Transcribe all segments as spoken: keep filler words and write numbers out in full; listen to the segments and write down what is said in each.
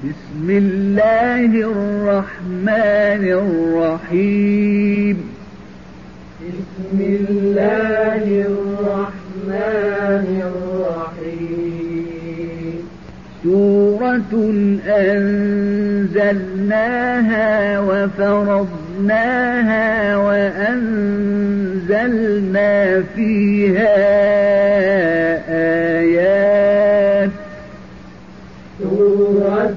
بسم الله الرحمن الرحيم بسم الله الرحمن الرحيم سورة أنزلناها وفرضناها وأنزلنا فيها آيات سورة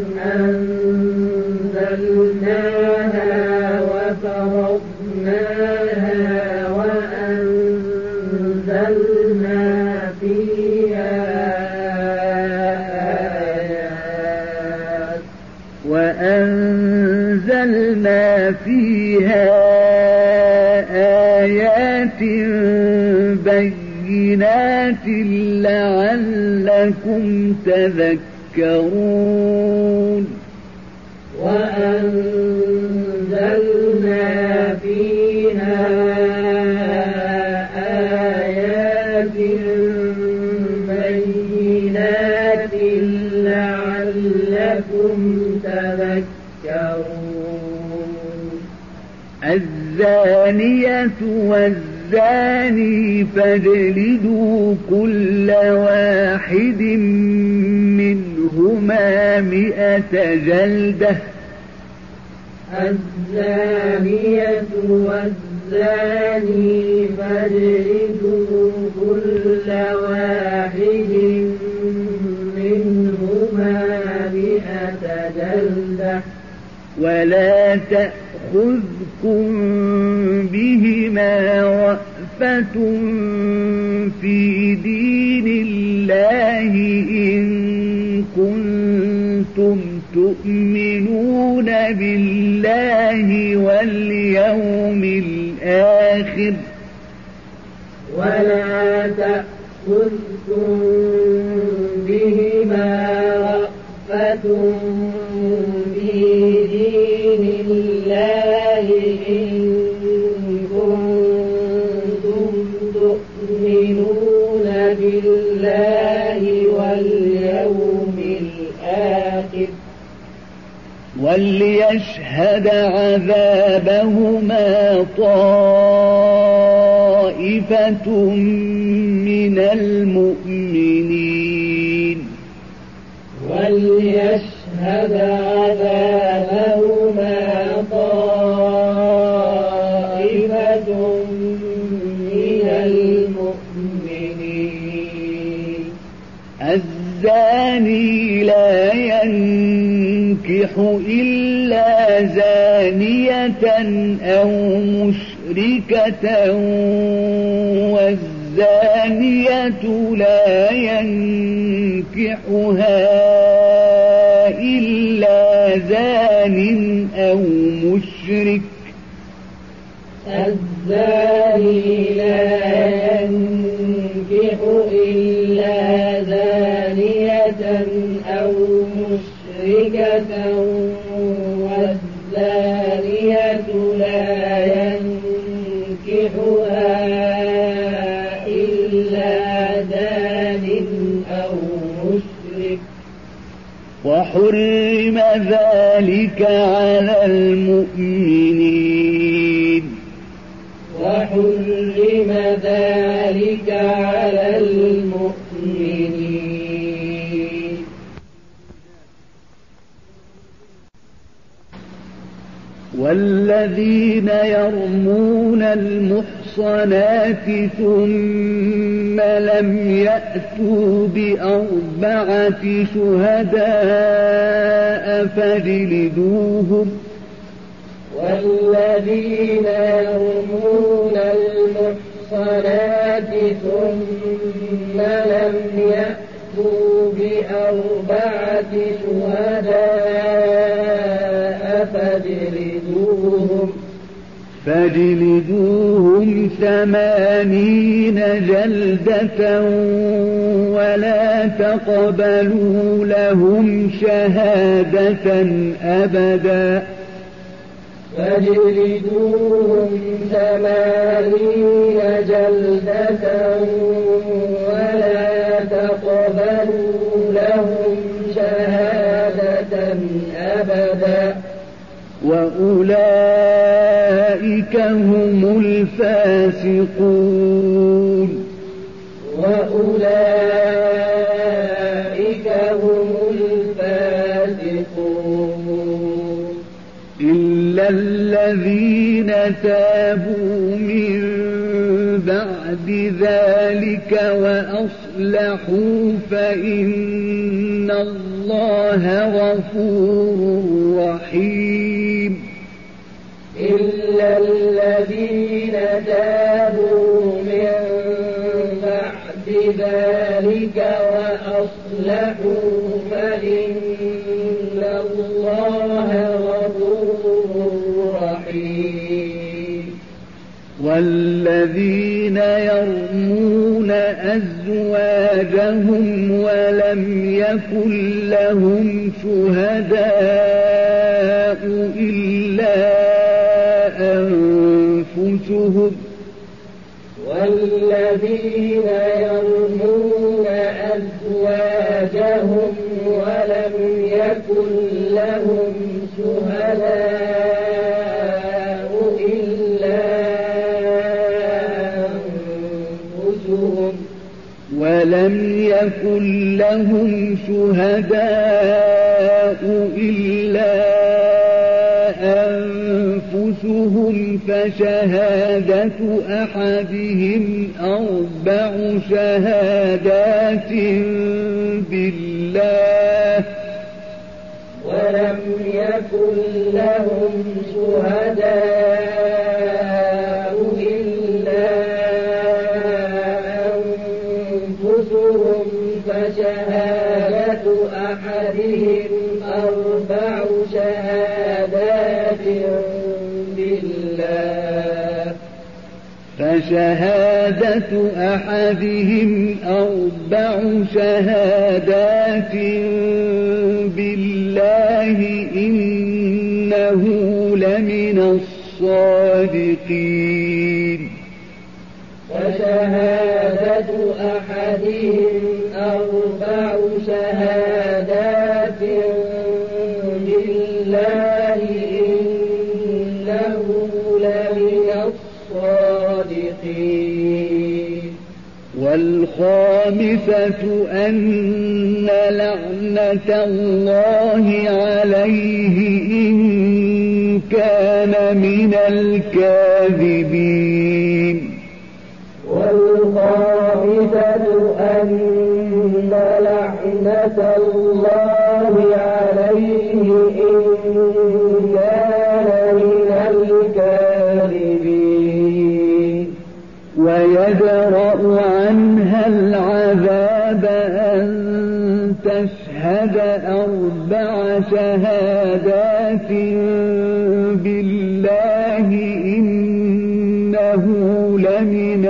أنزلناها وفرضناها وأنزلنا فيها آيات وأنزلنا فيها آيات بينات لعلكم تذكرون وأنزلنا فيها آيات بينات لعلكم تذكرون الزانية والزاني فاجلدوا كل واحد منهما مئة جلدة الزانية والزاني فاجلدوا كل واحد منهما مئة جلدة ولا تأخذكم بهما رأفة في دين الله إن كنتم تؤمنون بالله واليوم الآخر ولا تأخذكم بهما رأفة في دين الله إن كنتم تؤمنون بالله واليوم الآخر وليشهد عذابهما طائفة من المؤمنين وليشهد عذابهما طائفة من المؤمنين الزاني لا ينكح إلا زانية أو مشركة والزانية لا ينكحها إلا زان أو مشرك الزاني لا ينكح إلا زانية أو مشركة والزانية لا ينكحها إلا زان أو مشرك وحرم ذلك على المؤمنين وحرم ذلك على المؤمنين والذين يرمون المحصنات ثم لم يأتوا بأربعة شهداء فاجلدوهم والذين يرمون المحصنات ثم لم يأتوا بأربعة شهداء فاجلدوهم فاجلدوهم ثمانين جلدة ولا تقبلوا لهم شهادة أبدا فاجلدوهم ثمانين جلدة ولا تقبلوا لهم شهادة أبدا وأولئك هم الفاسقون وأولئك هم الفاسقون إلا الذين تابوا من بعد ذلك وأصلحوا فإن الله غفور رحيم إلا الذين تابوا من بعد ذلك وأصلحوا فإن الله غفور رحيم والذين يرمون أزواجهم ولم يكن لهم شهداء إلا أنفسهم والذين يرمون أزواجهم ولم يكن لهم شهداء إلا أنفسهم ولم يكن لهم شهداء إلا أنفسهم فشهادة أحدهم أربع شهادات بالله ولم يكن لهم شهداء إلا أنفسهم فشهادة أحدهم أربع شهادات بالله فشهادة أحدهم أربع شهادات بالله إنه لمن الصادقين فشهادة أحدهم أربع شهادات بالله إنه لمن الصادقين والخامسة أن لعنة الله عليه إن كان من الكاذبين والخامسة أن لعنة الله عليه إن كان من الكاذبين ويدرأ عنها العذاب أن تشهد أربع شهادات بالله إنه لمن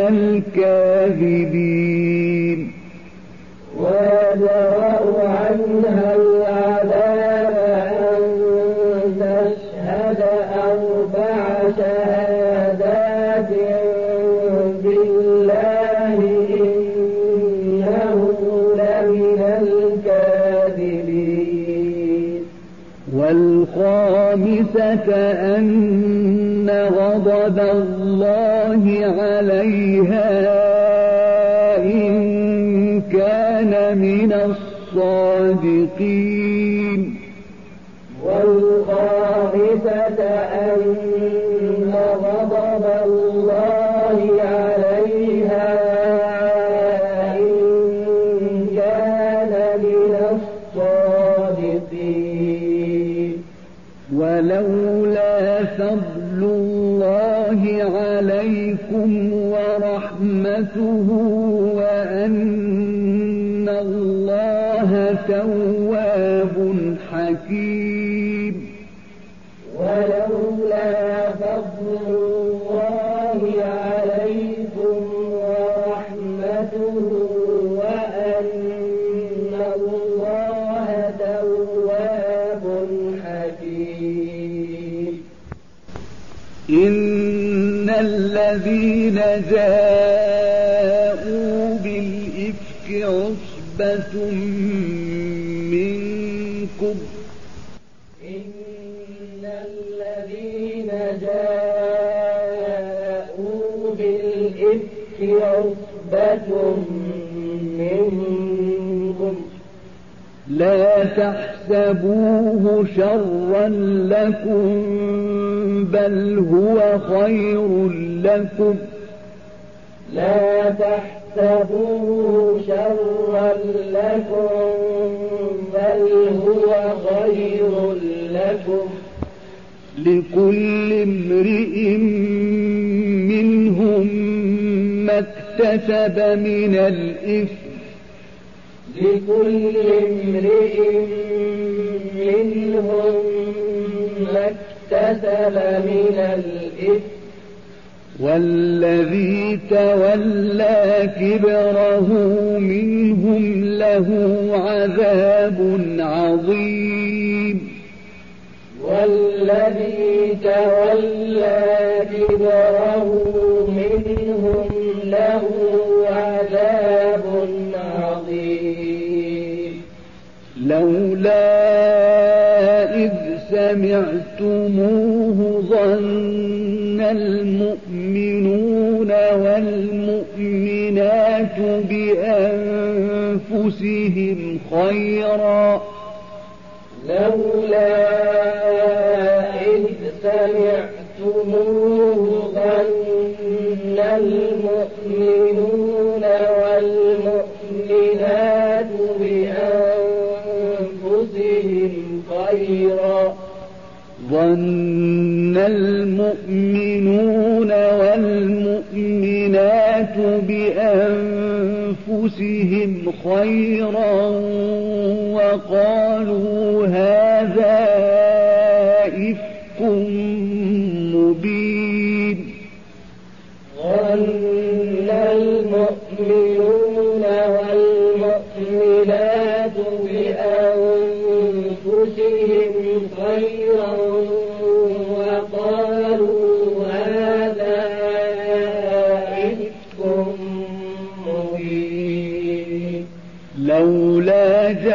الكاذبين ويدرأ عنها العذاب أن تشهد أربع شهادات بالله إنه لمن الكاذبين والخامسة أن غضب الله عليها إن كان من الصادقين والخامسة أن غضب الله عليها إن كان من الصادقين ولولا فضل الله عليكم ورحمته وأن الله تواب حكيم ولولا فضل الله عليكم ورحمته وأن الله تواب حكيم إن الذين جاءوا بالإفك عصبة منكم إن الذين جاءوا بالإفك عصبة منكم لا تحسبوه شرا لكم بل هو خير لكم لا تحسبوه شرا لكم بل هو خير لكم لكل امرئ منهم ما اكتسب من الإثم لكل امرئ منهم ما اكتسب من الإثم والذي تولى كبره منهم له عذاب عظيم والذي تولى كبره منهم له عذاب عظيم لولا إذ سمعتموه ظن المؤمنون والمؤمنات بأنفسهم خيرا لولا إذ سمعتموه ظن المؤمنون والمؤمنات بأنفسهم خيرا ظن المؤمنون والمؤمنات بأنفسهم خيرا وقالوا هذا إفك مبين ظن المؤمنون والمؤمنات بأنفسهم خيرا وقالوا هذا إفك مبين لولا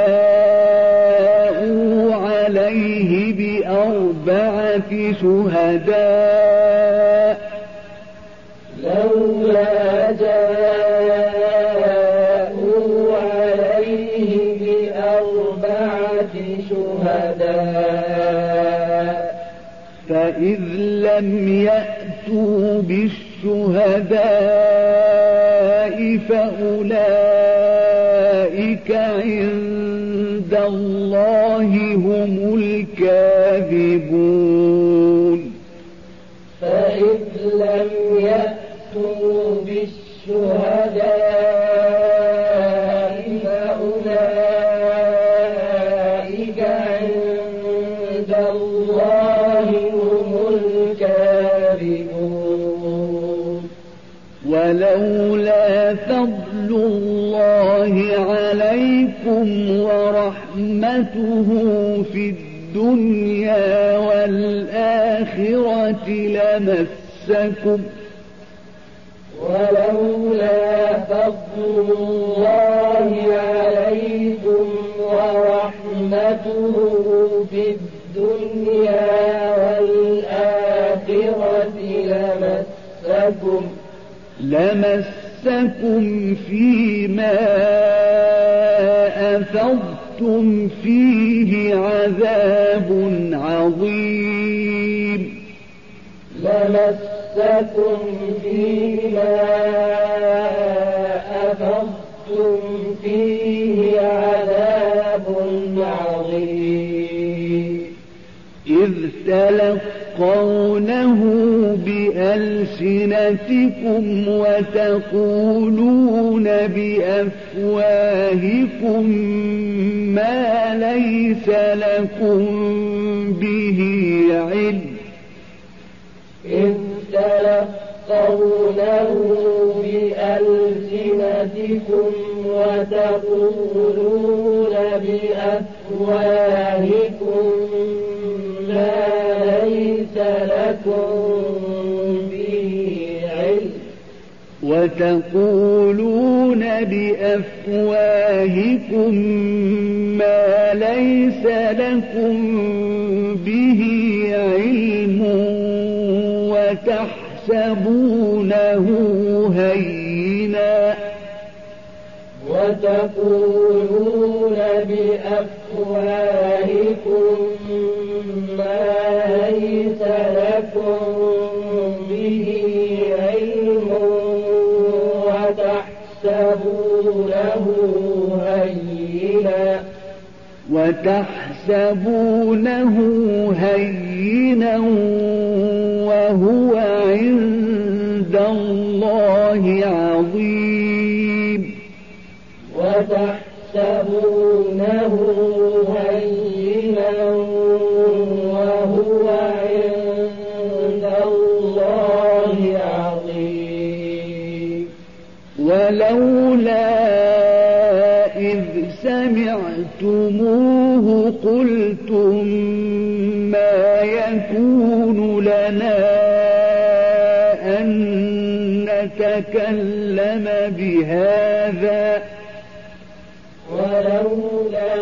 جاءوا عليه بأربعة شهداء لولا جاءوا عليه بأربعة شهداء فإذ لم يأتوا بالشهداء فأولئك عند الله هم الكاذبون فإذ لم يأتوا بالشهداء فأولئك عند الله هم الكاذبون ولولا فضل الله عليكم ورحمته في الدنيا والآخرة لمسكم ولولا فضل الله عليكم ورحمته في الدنيا والآخرة لمسكم لمسكم فيما أفضتم فيه عذاب عظيم لمسكم فيما أفضتم فيه عذاب عظيم إذ تلقونه بألسنتكم وتقولون بأفواهكم ما ليس لكم به علم إذ تلقونه بألسنتكم وتقولون بأفواهكم ما ليس لكم به علم وتقولون بأفواهكم ما ليس لكم به علم وتحسبونه هينا وتقولون بأفواهكم ما ليس لكم به علم وتحسبونه هينا وتحسبونه هينا وهو عند الله عظيم وتحسبونه هينا وهو عند الله عظيم ولولا إذ سمعتموه قلتم ما يكون لنا أن نتكلم بهذا ولولا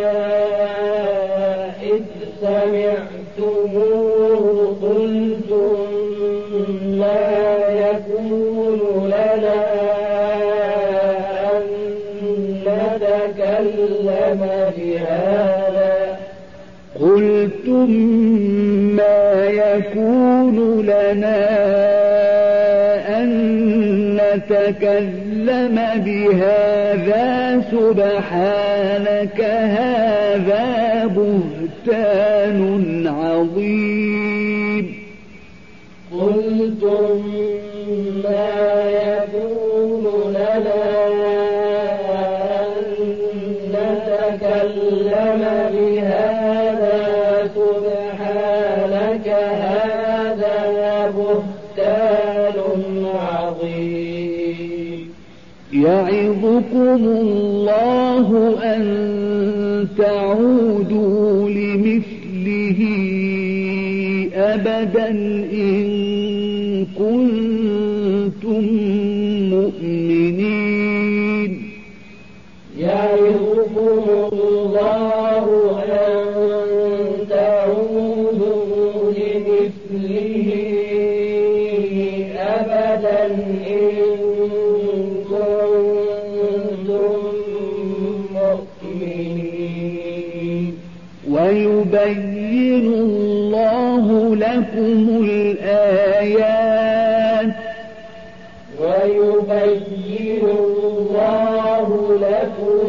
إذ سمعتموه قلتم ما يكون لنا أن نتكلم بهذا قلتم ما يكون لنا أن نتكلم بهذا سبحانك هذا بهتان عظيم قلتم ما يكون لنا أن نتكلم بهذا سبحانك هذا بهتان عظيم يعظكم الله أن تعودوا لمثله أبدا إن كنتم مؤمنين يعظكم الله أن تعودوا لمثله أبدا إن كنتم مؤمنين ويبين الله لكم الآيات ويبين الله لكم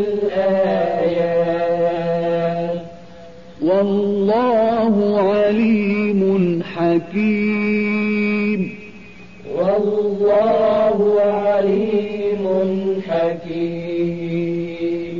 الآيات والله عليم حكيم والله عليم حكيم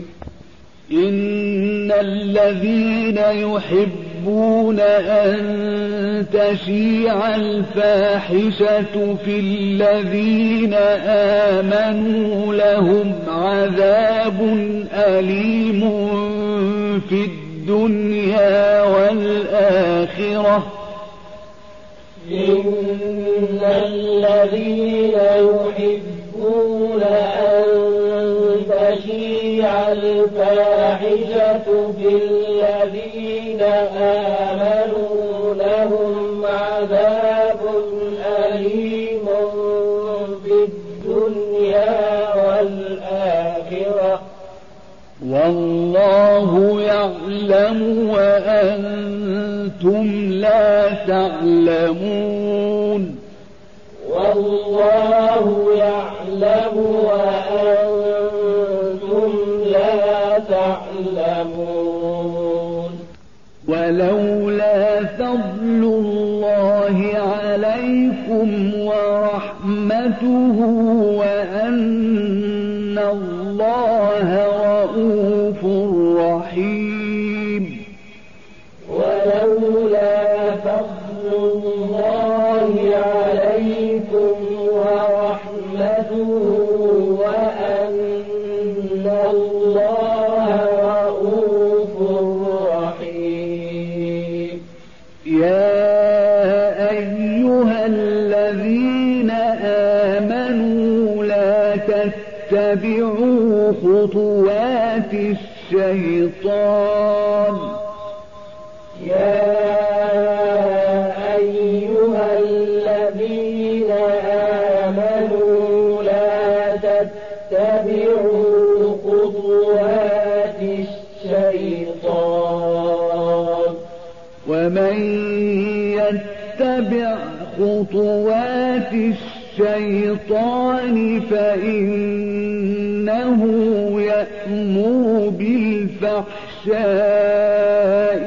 إن الذين يحبون أن تشيع الفاحشة في الذين آمنوا لهم عذاب أليم في الدنيا والآخرة إن الذين يحبون أن تشيع الفاحشة في الذين آمنوا لهم عذاب أليم في الدنيا والآخرة والله يعلم وأنتم لا تعلمون والله يعلم وأنتم لا تعلمون ولولا فضل الله عليكم ورحمته وأن الله رؤوف رحيم ولولا فضل الله عليكم ورحمته وأن الله رؤوف رحيم يا أيها الذين آمنوا الشيطان يا أيها الذين آمنوا لا تتبعوا خطوات الشيطان ومن يتبع خطوات الشيطان فإنه يأمر بالفحشاء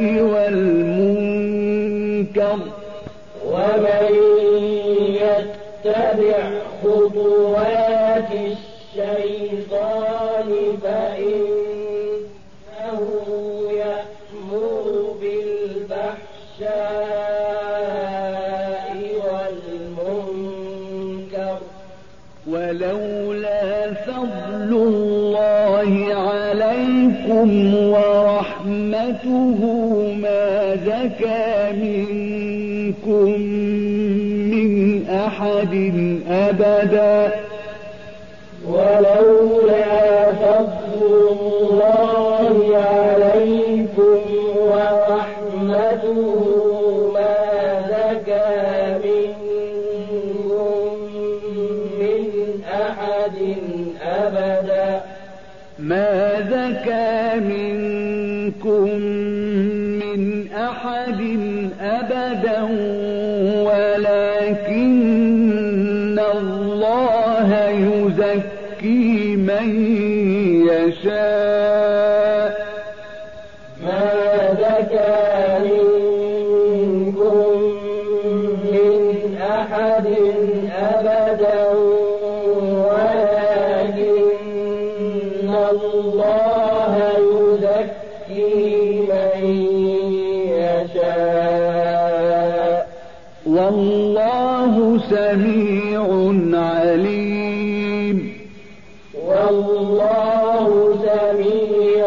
والمنكر ومن يتبع خطوات الشيطان فإنه يأمر بالفحشاء والمنكر ولولا فضل الله عليكم ورحمته ما زكى منكم من أحد أبدا ولولا فضل الله عليكم ورحمته ما زكى منكم من أحد أبدا ما زكى منكم من أحد أبدا ولكن الله يزكي من يشاء ما زكى منكم من أحد أبدا ولكن الله يزكي من يشاء والله سميع عليم والله سميع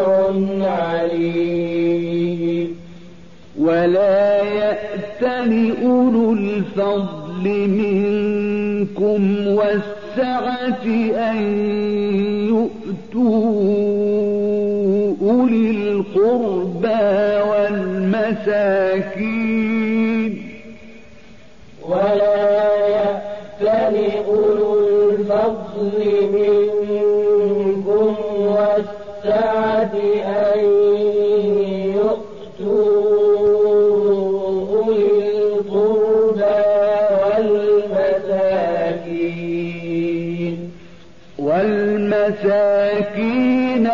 عليم ولا يأتل أولو الفضل منكم والسعة أن يؤتوا أولي القربى والمساكين ولا يأتل أولو الفضل منكم والسعة أن يؤتوا أولي القربى والمساكين والمساكين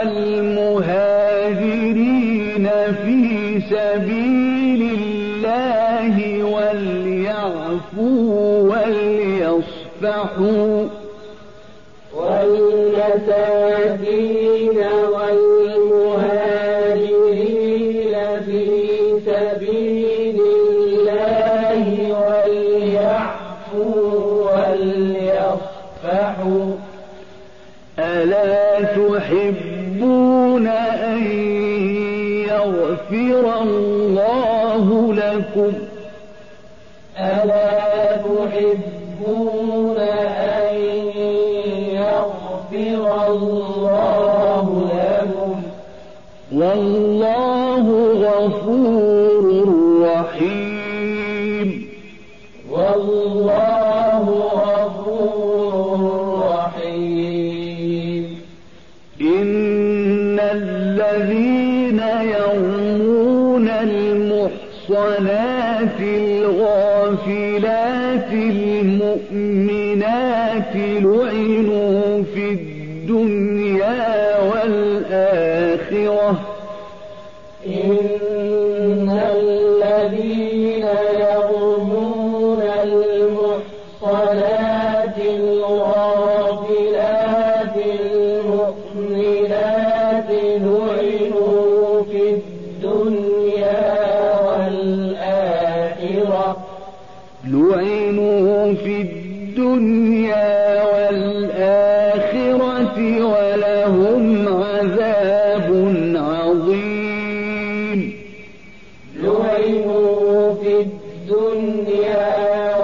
والمهاجرين في سبيل الله وليعفوا وليصفحوا والمساكين والمهاجرين في سبيل الله وليعفوا وليصفحوا ألا تحبون أن يغفر الله لكم ألا تحبون أن يغفر الله لكم والله غفور رحيم والله غفور رحيم إن الذين يرمون المحصنات الغافلات المؤمنات لعنوا في الدنيا والآخرة إن الذين يرمون المحصنات الغافلات المؤمنات لعنوا في الدنيا والآخرة لعنوا في الدنيا والآخرة ولهم عذاب عظيم لعنوا في الدنيا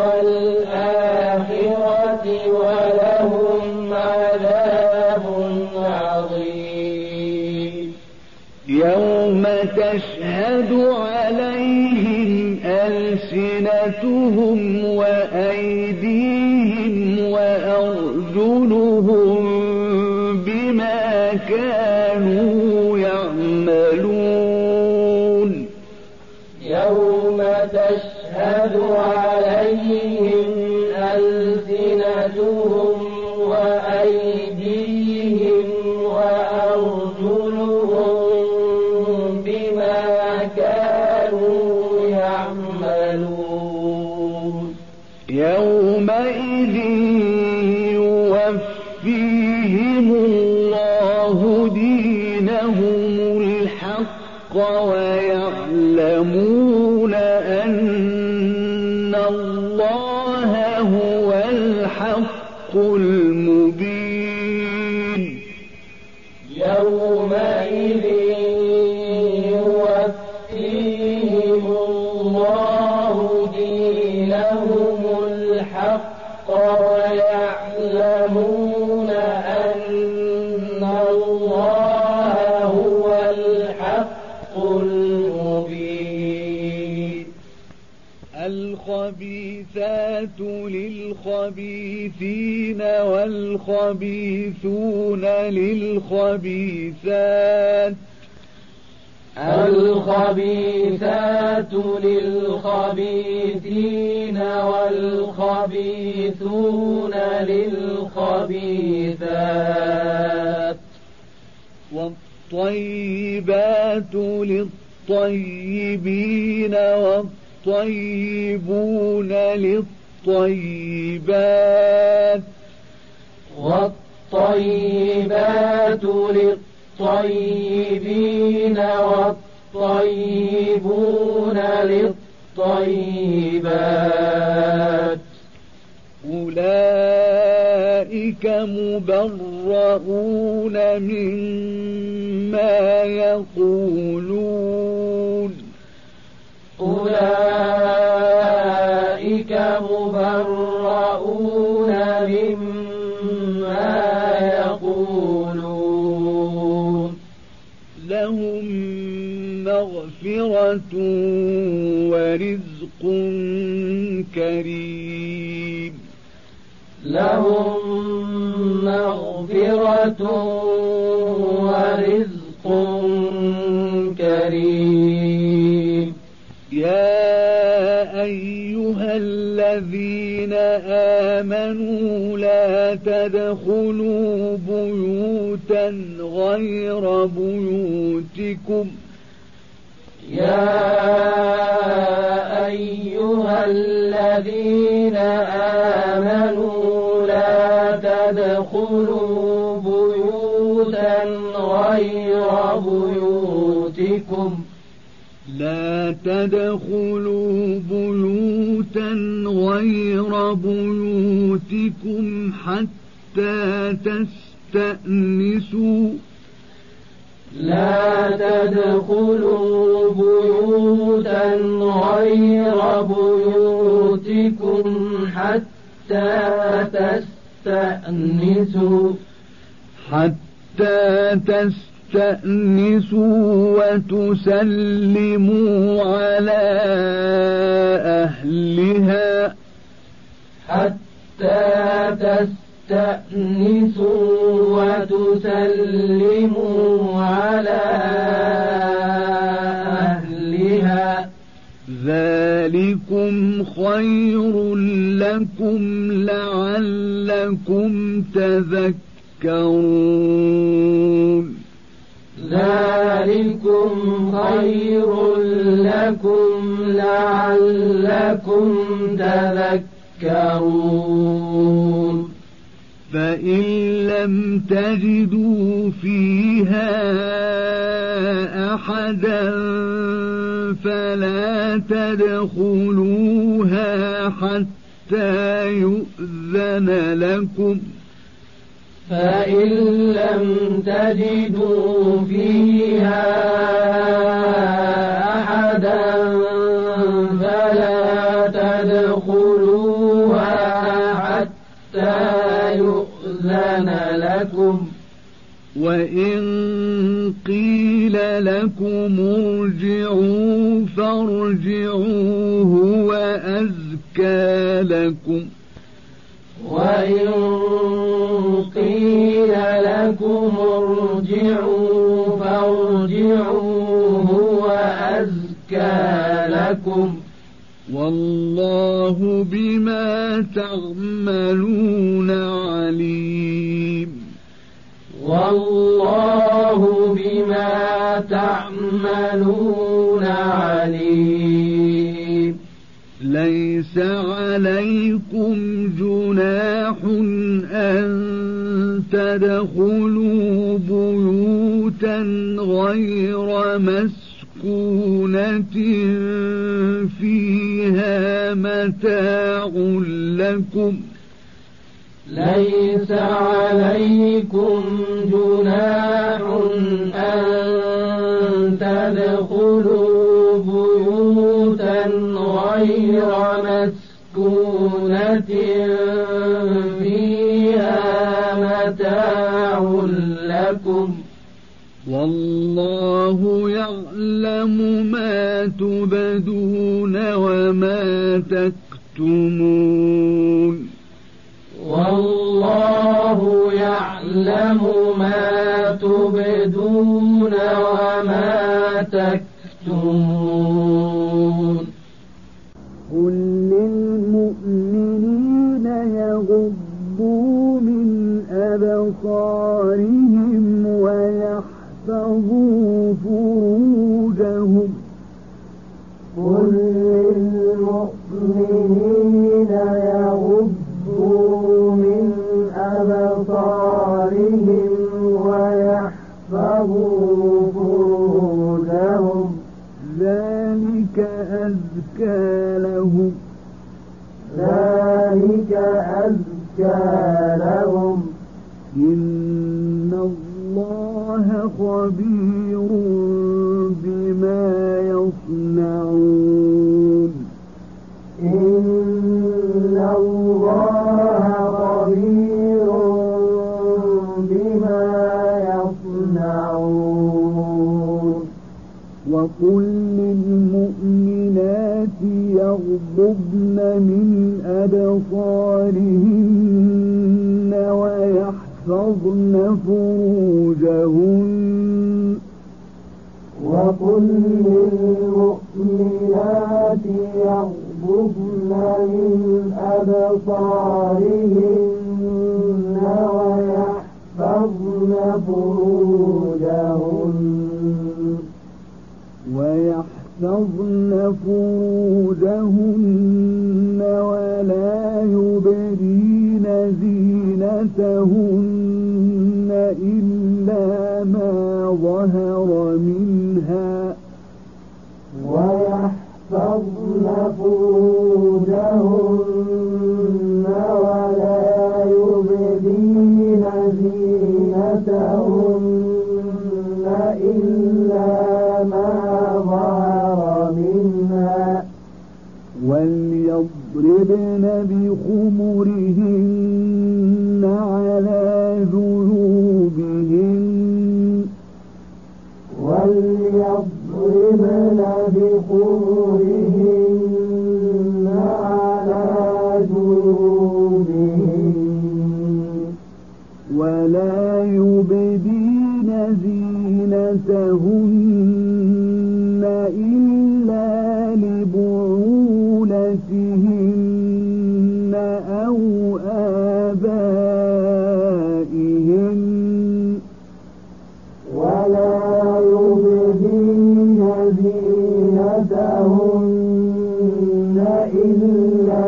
والآخرة ولهم عذاب عظيم عليهم ألسنتهم وأيديهم وأرجلهم بما كانوا يعملون يوم تشهد عليهم ألسنتهم وأيديهم وأرجلهم بما كانوا يعملون يومئذ يوفيهم الله دينهم الحق ويعلمون أن الله هو الحق المبين يومئذ يوفيهم الله دينهم الحق ويعلمون أن الله هو الحق المبين الخبيثات للخبيثين والخبيثون للخبيثات الخبيثات للخبيثين والخبيثون للخبيثات والطيبات للطيبين والطيبون للطيبات والطيبات للطيبين والطيبون للطيبات أولئك مبرؤون مما يقولون أولئك مبرؤون مما يقولون لهم مغفرة ورزق كريم لهم مغفرة ورزق كريم يا أيها الذين آمنوا لا تدخلوا بيوتا غير بيوتكم يا أيها الذين آمنوا لا تدخلوا بيوتا غير بيوتكم لا تدخلوا بيوتا غير بيوتكم حتى تستأنسوا لا تدخلوا بيوتا غير بيوتكم حتى تستأنسوا حتى تستأنسوا وتسلموا على أهلها حتى تستأنسوا وتسلموا على أهلها ذلكم خير لكم لعلكم تذكرون ذلكم خير لكم لعلكم تذكرون فإن لم تجدوا فيها أحدا فلا تدخلوها حتى يؤذن لكم فإن لم تجدوا فيها أحدا فلا تدخلوها حتى يؤذن لكم وإن قيل لكم ارجعوا فارجعوا هو أزكى لكم وإن قيل لكم ارجعوا فارجعوا هو أزكى لكم والله بما تعملون عليم والله بما تعملون عليم ليس عليكم جناح أن تدخلوا بيوتا غير مسكونة فيها متاع لكم ليس عليكم جناح أن تدخلوا بيوتا غير مسكونة فيها متاع لكم والله يعلم ما تبدون وما تكتمون والله يعلم ما تبدون وما تكتمون قل للمؤمنين يغضوا من أبصارهم ويحفظوا فروجهم قل للمؤمنين يغضوا من أبصارهم ويحفظوا فروجهم ذلك أزكى لهم ذلك أزكى لهم إن الله خبير بما يصنعون إن الله خبير بما يصنعون وقل للمؤمنات يغضبن من أبصارهن ويحفظن فروجهن وقل للمؤمنات يغضبن من أبصارهن ويحفظن فروجهن ويحفظن فروجهن ولا يبدين زينتهن إلا ما ظهر منها ويحفظن فروجهن ولا يبدين زينتهن إلا ما ظهر منها وليضربن بخمرهن على جيوبهن وليضربن بخمرهن على جيوبهن ولا يبدين زينتهن إلا لبعولتهن أو آبائهن ولا يبدين زينتهن إلا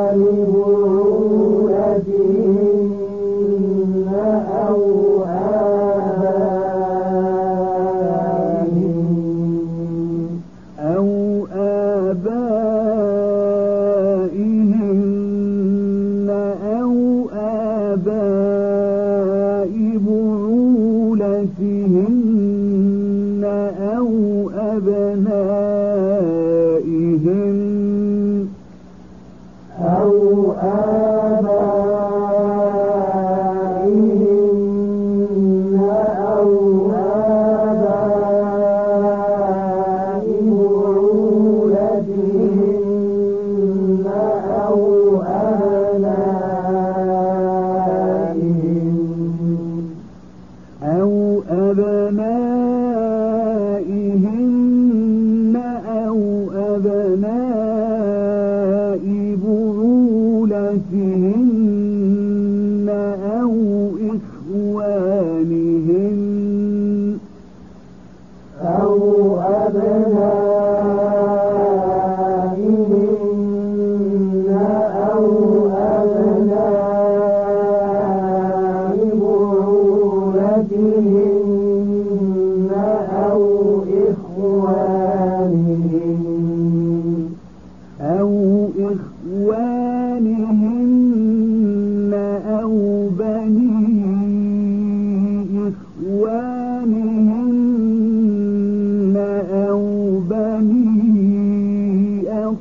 لبعولتهن أو آبائهن أو آبائهن أو آباء بعولتهن أو أبنائهن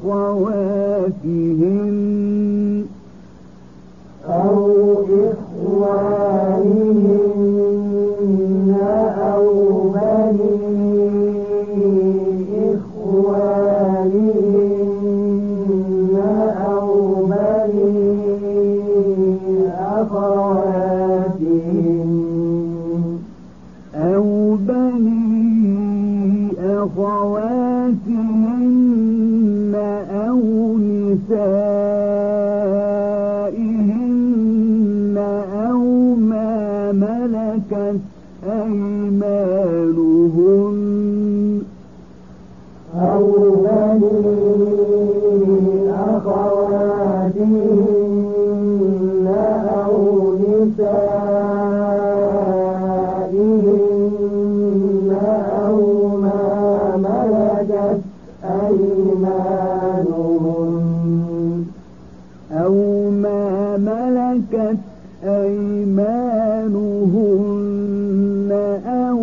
أخواتهن أو إخوانهن أو بني إخوانهن أو بني أخواتهن أو بني أخواتهن أو نسائهن أو ما ملكت أيمانهن أو بني أخواتهن أو نسائهن أو ما ملكت أيمانهن أو ما ملكت أيمانهن أو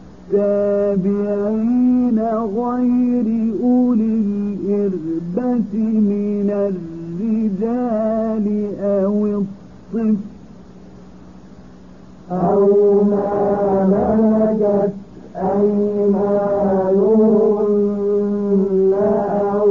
التابعين غير أولي الإربة من الرجال أو الطفل أو ما ملكت أيمانهن أو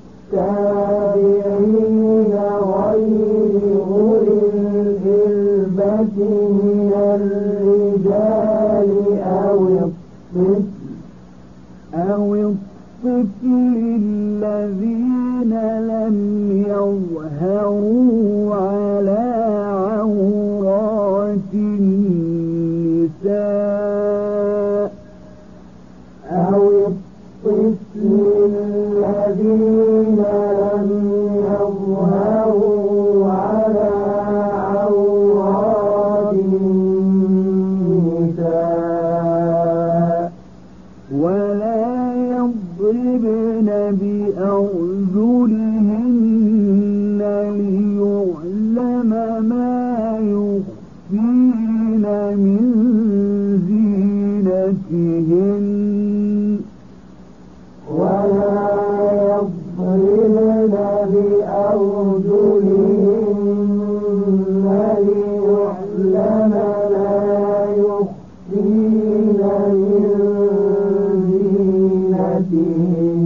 التابعين غير أولي الإربة من الرجال أو الطفل أو الطفل الذين لم يظهروا على عورات النساء أو الطفل الذين لم يظهروا على عورات النساء ولا يضربن بأرجلهن ليعلم ما يخفين من زينتهن ولا يضربن بأرجلهن ليعلم ما يخفين من زينتهن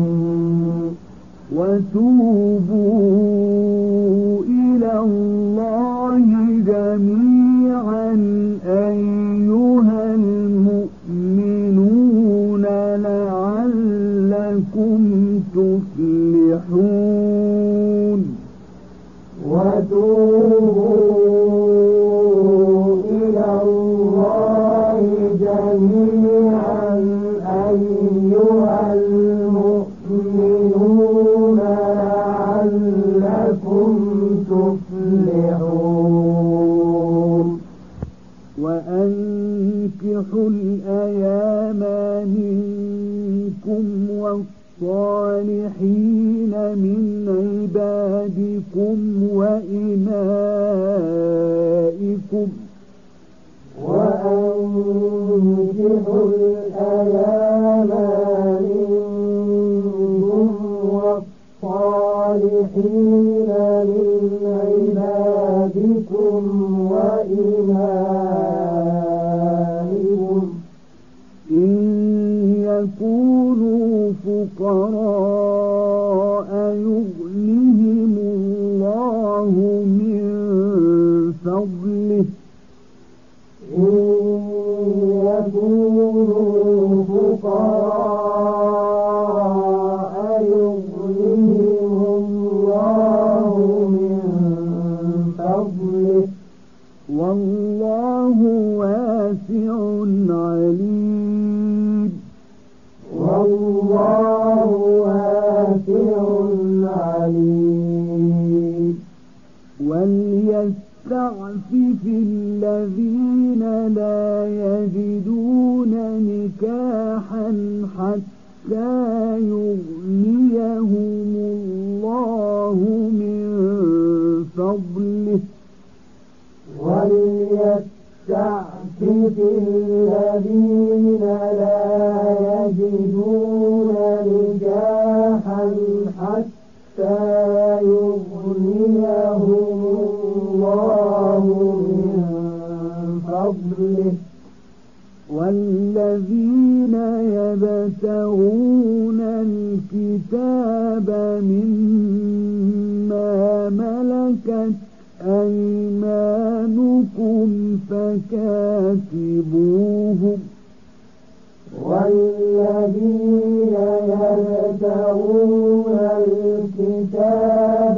وتوبوا إلى الله جميعا أيها المؤمنون لعلكم تفلحون وتوبوا إلى الله جميعا أيها المؤمنون لعلكم تفلحون وأنكحوا الأيام منكم والصالحين من عبادكم وإمائكم وأنكحوا الأيام منكم والصالحين من عبادكم وإمائكم إن يكونوا فقراء يغنهم الله من فضله إن يكونوا فقراء يغنهم الله من فضله والله واسع عليم والله واسع عليم وليستعفف الذين لا حتى يغنيهم الله من فضله والذين يبتغون الكتاب مما ملكت أيمانكم فكاتبوهم والذين يبتغون الكتاب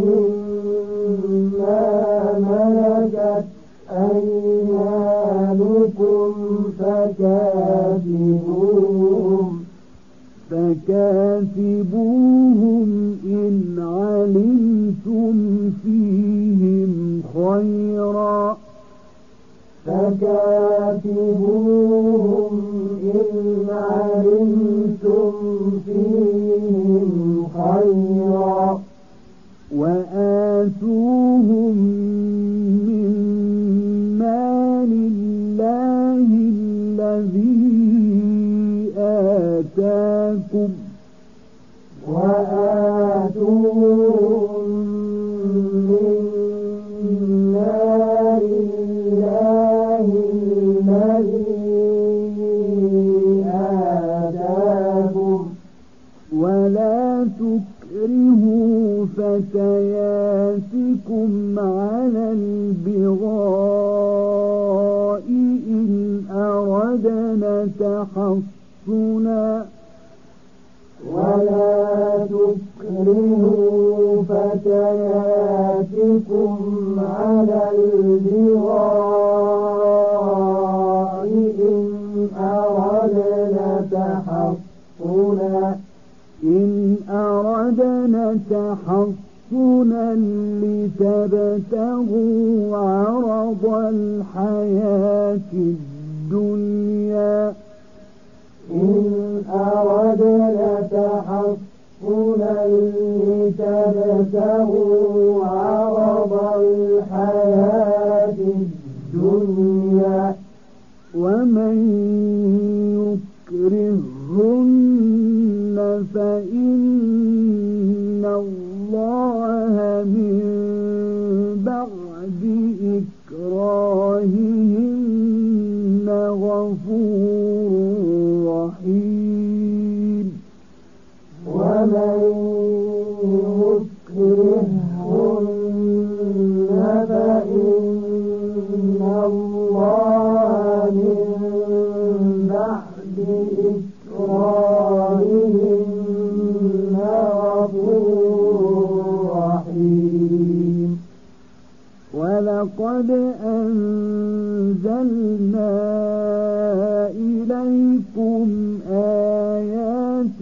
مما ملكت أيمانكم فكاتبوهم فكاتبوهم إن علمتم فيهم خيرا فكاتبوهم إن علمتم فيهم خيرا وآتوهم من مال الله الذي آتاكم وآتوهم من مال الله الذي آتاكم ولا تكرهوا فتياتكم على البغاء إن أردنا تحصنا ولا تكرهوا فتياتكم على البغاء إن أردنا تحصنا إن أردنا تحصنا لتبتغوا عرض الحياة الدنيا إن أردنا تحصنا لتبتغوا عرض الحياة الدنيا ومن يكرهن فإن الله من بعد إكراههن غفور رحيم ومن يكرههن فإن الله من بعد إكراههن غفور رحيم ولقد أنزلنا إليكم آيات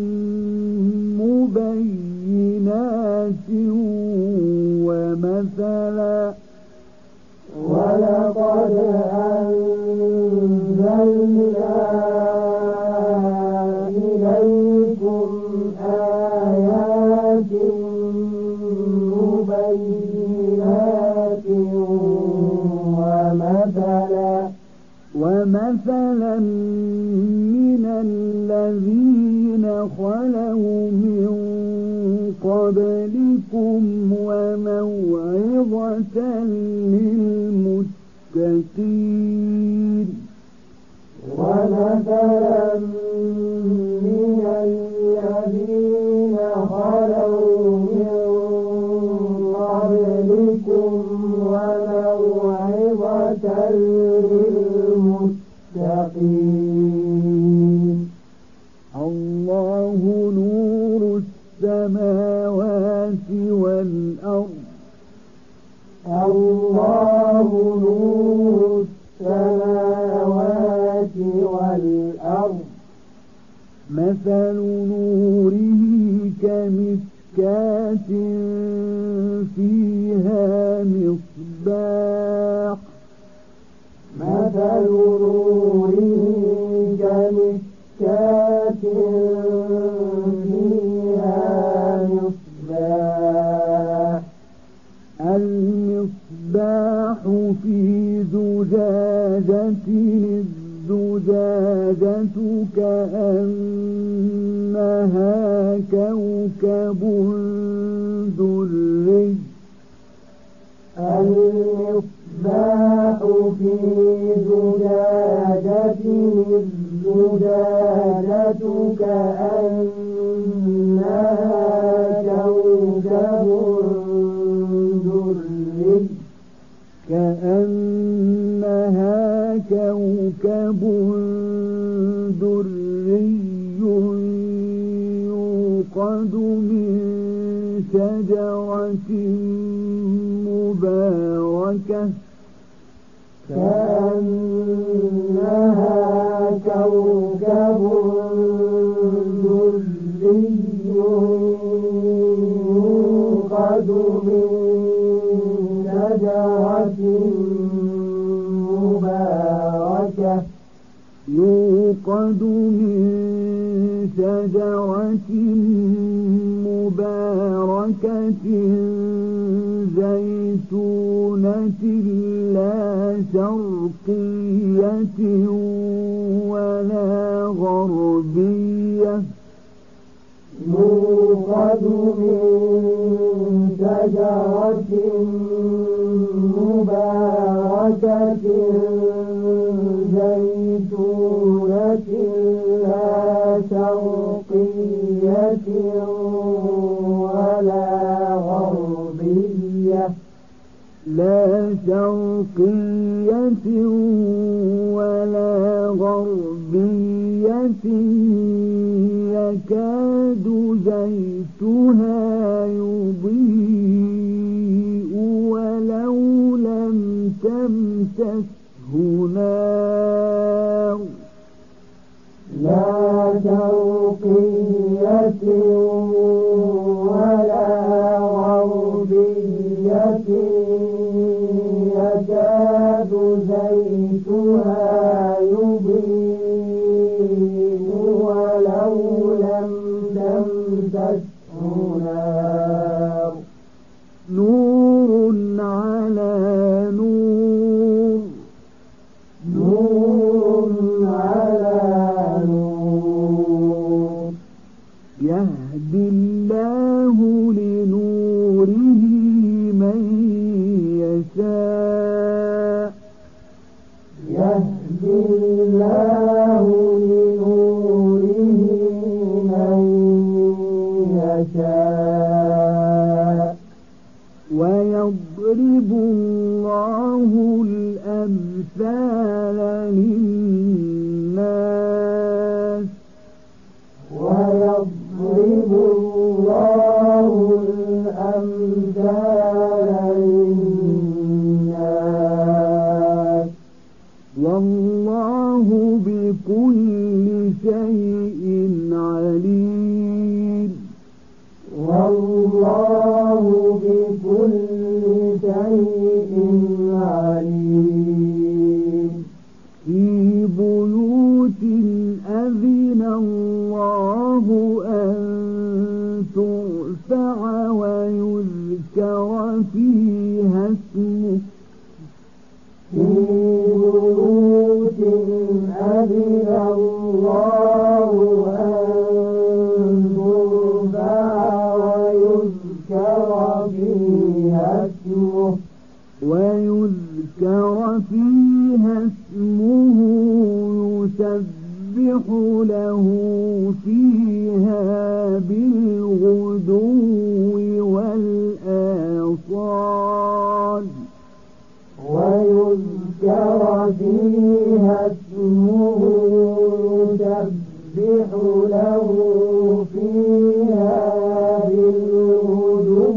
مبينات ومثلا ولقد أنزلنا إليكم آيات مبينات ومثلا ومثلا من الذين خلوا من قبلكم وموعظة للمتقين ومثلا من الذين خلوا من قبلكم وموعظة للمتقين الله نور السماوات والأرض الله نور السماوات والأرض مثل نوره كمشكاة فيها مصباح مثل نوره كمشكاة فيها مصباح المصباح في زجاجة الزجاجة كأنها كوكب دري المصباح في زجاجة الزجاجة كأنها كوكب دري كأنها كوكب دري يوقد من شجرة مباركة كأنها كوكب دري يوقد من شجرة مباركة يوقد من شجرة مباركة زيتونة لا شرقية ولا غربية يوقد من شجرة مباركة زيتونة لا شرقية ولا غربية لا شرقية ولا غربية يكاد زيتها يضيء ولو لم تمسسه نار لا شرقية ولا غربية يكاد زيتها يضيء ولو لم تمسسه نار نور على نور نور على نور يهدي الله لنوره من يشاء يهدي الله لنوره من يشاء ويضرب الله الأمثال للناس ويضرب الله الأمثال للناس والله بكل شيء عليم والله بكل شيء عليم في بيوت أذن الله أن ترفع ويذكر فيها اسمه في بيوت أذن الله أن ترفع ويذكر فيها اسمه ويذكر فيها اسمه يسبح له فيها بالغدو والآصال ويذكر فيها اسمه يسبح له فيها بالغدو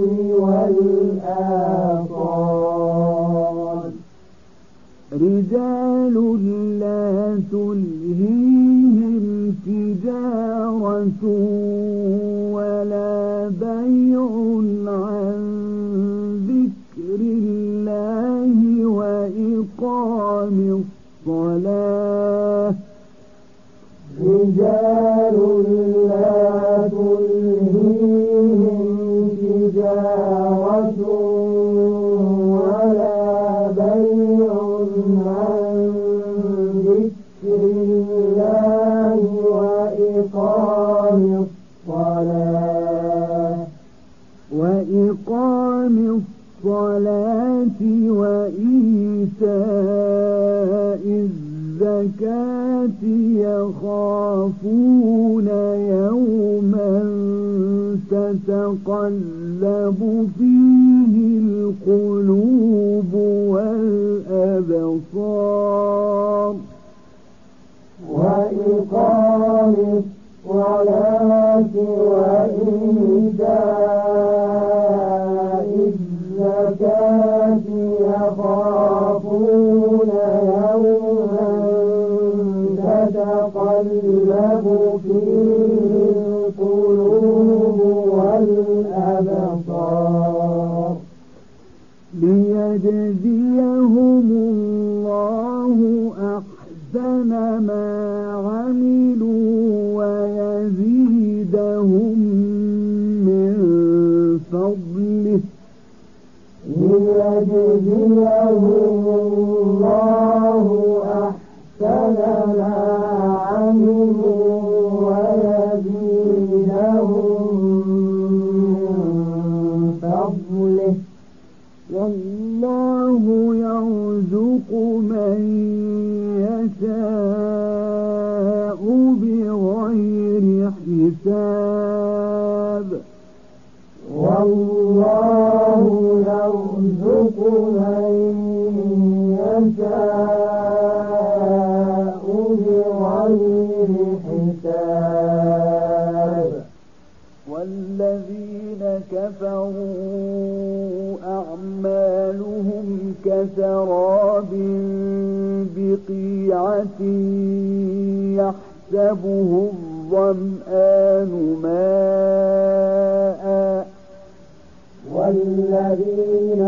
والآصال رجال لا تلهيهم تجارة ولا بيع عن ذكر الله وإقام الصلاة رجال لا تلهيهم تجارة ولا بيع عن ذكر الله وإقام الصلاة وإقام الصلاة وإيتاء الزكاة يخافون يوما تتقلب فيه القلوب والأبصار وإقام الصلاة وإيتاء الزكاة يخافون يوما تتقلب فيه القلوب والأبصار ليجزيهم الله أحسن ما عملوا ويزيدهم من فضله ليجزيهم الله أحسن ما عملوا ويزيدهم من فضله والله يرزق من يشاء بغير حساب والله يرزق من يشاء بغير حساب والذين كفروا أعمالهم كسراب بقيعة يحسبه الظمآن ماء والذين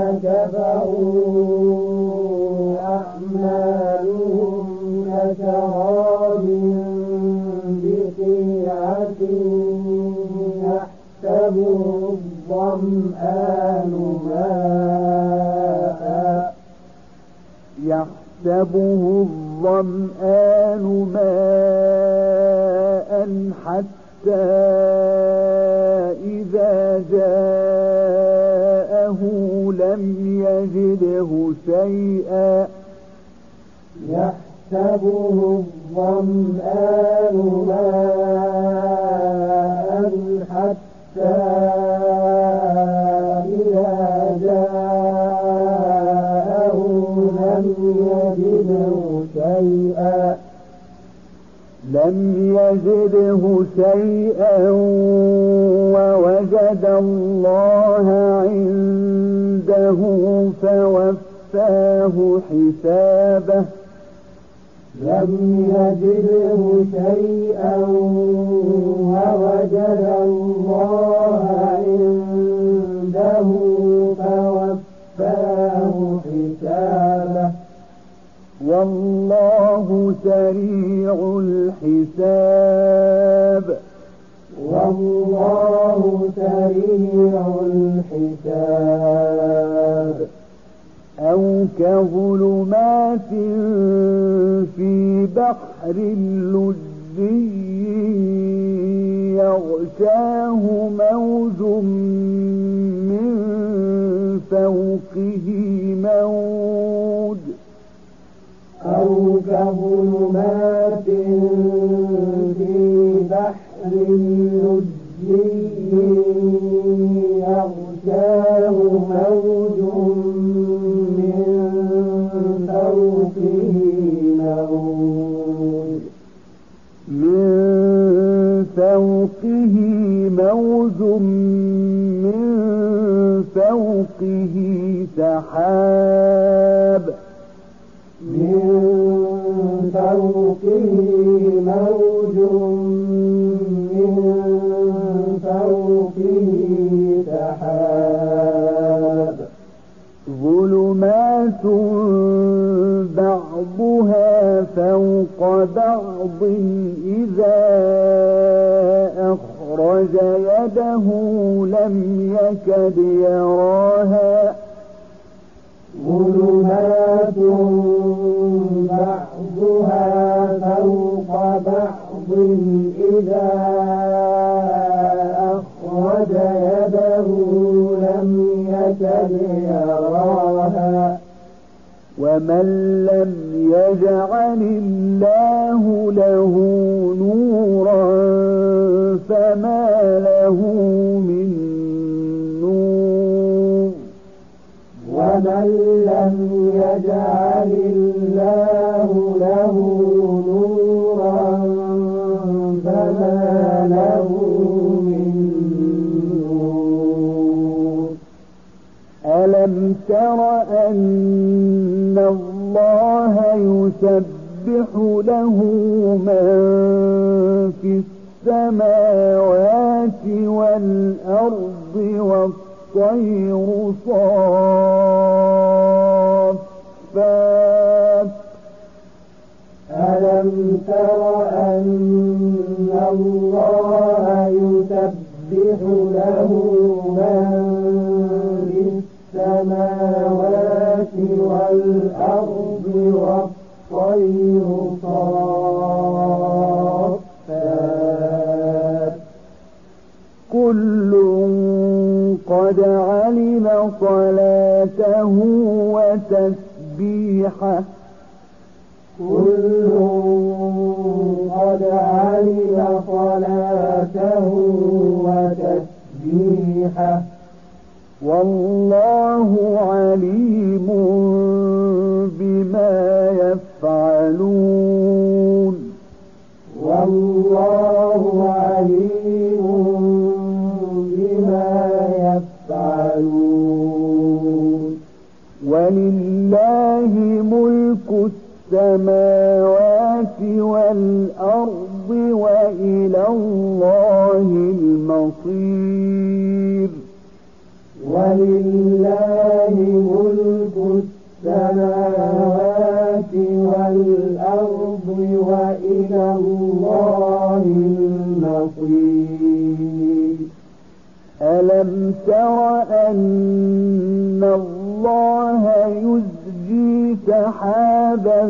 كفروا أعمالهم كسراب بقيعة يحسبه الظمآن ماء يحسبه الظمآن ماء حتى إذا جاءه لم يجده شيئا يحسبه الظمآن ماء حتى إذا جاءه لم يجده شيئا لم يجده شيئا ووجد الله عنده فوفاه حسابه لم يجده شيئا ووجد الله عنده فوفاه حسابه والله سريع الحساب والله سريع الحساب أو كظلمات في بحر لجي يغشاه موج من فوقه موج أو كظلمات في بحر لجي يغشاه موج من فوقه موج من فوقه موج من فوقه سحاب من فوقه موج من فوقه سحاب ظلمات بعضها فوق بعض إذا أخرج يده لم يكد يراها ظلمات بعضها فوق بعض إذا أخرج يده لم يكد يراها ومن لم يجعل الله له نورا فما له من نور ومن لم يجعل الله له نورا فما له من نور ألم تر أن الله يسبح له من في السماوات والأرض والطير صافات ألم تر أن الله يسبح له من في السماوات والأرض والطير صافات كل قد علم صلاته وتسبيحه كل قد علم صلاته وتسبيحه والله عليم بما يفعلون والله عليم بما يفعلون ولله ملك السماوات والأرض وإلى الله المصير ولله ملك السماوات والأرض وإلى الله المصير ألم تر أن الله يزجي سحابا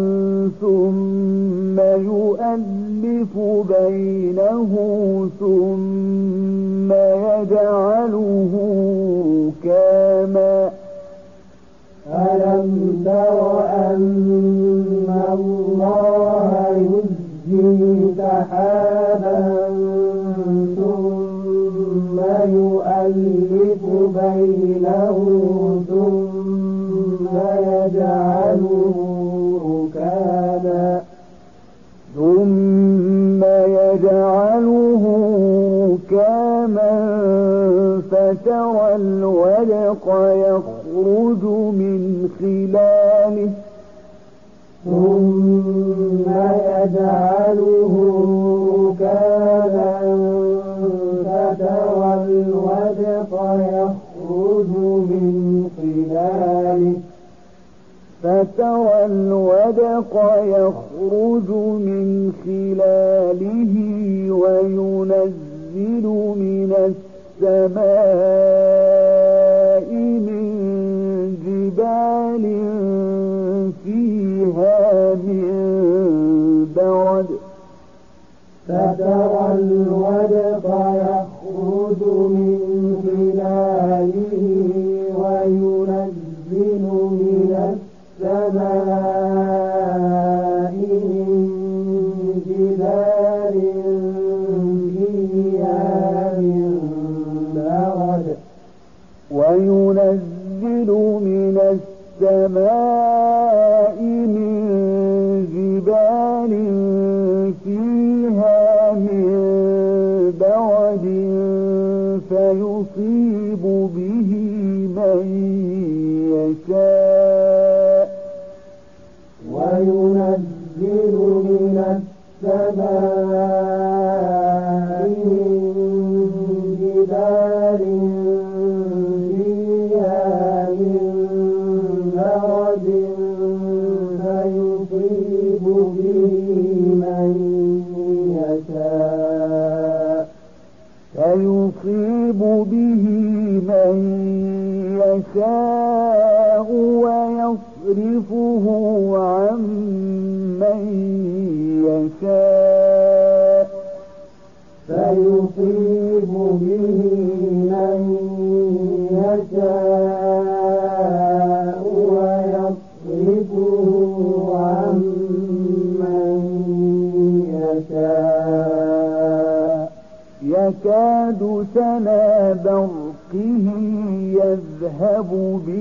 ثم يؤلف بينه ثم يجعله ركاما ألم تر أن الله يزجي سحابا ثم يؤلف بينه ثم يجعله ركاما ثم يجعله ركاما فترى الودق يخرج من خلاله ثم يجعله ركاما فترى الودق يخرج من خلاله فترى الودق يخرج من خلاله وينزل من السماء من جبال فيها من برد فترى الودق يخرج من خلاله وينزل من السماء من جبال فيها من برد وينزل من السماء من جبال فيها من برد فيصيب به من يشاء وينزل من السماء من جبال فيها من برد فيصيب به من يشاء فيصيب به من يشاء ويصرفه عن من يشاء فيصيب به من يشاء يكاد سنا برقه يذهب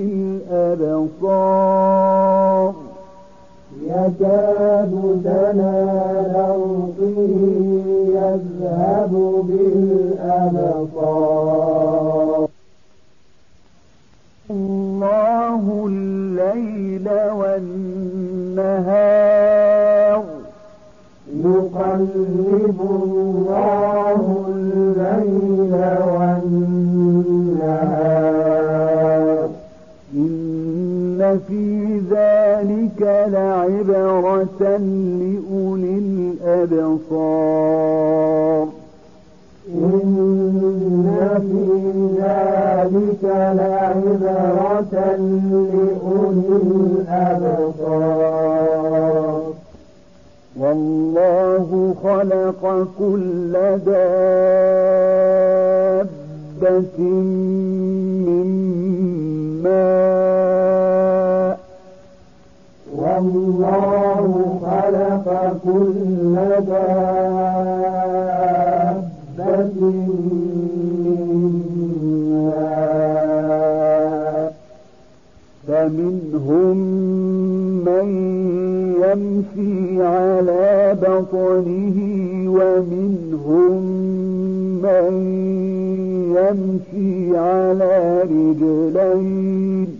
بالأبصار يكاد سنا برقه يذهب بالأبصار الله الليل والنهار يقلب الله الليل والنهار إن في ذلك لعبرة لأولي الأبصار إن في ذلك لعبرة لأولي الأبصار والله خلق كل دابة من ماء والله خلق كل دابة من ماء فمنهم من يمشي على بطنه ومنهم من يمشي على رجلين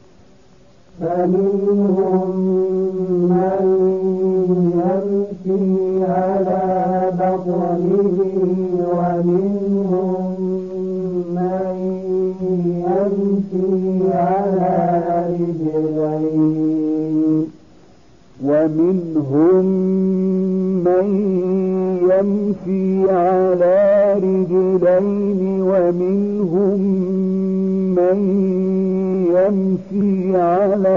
فمنهم من يمشي على بطنه ومنهم من يمشي على رجلين ومنهم من يمشي على رجلين ومنهم من يمشي على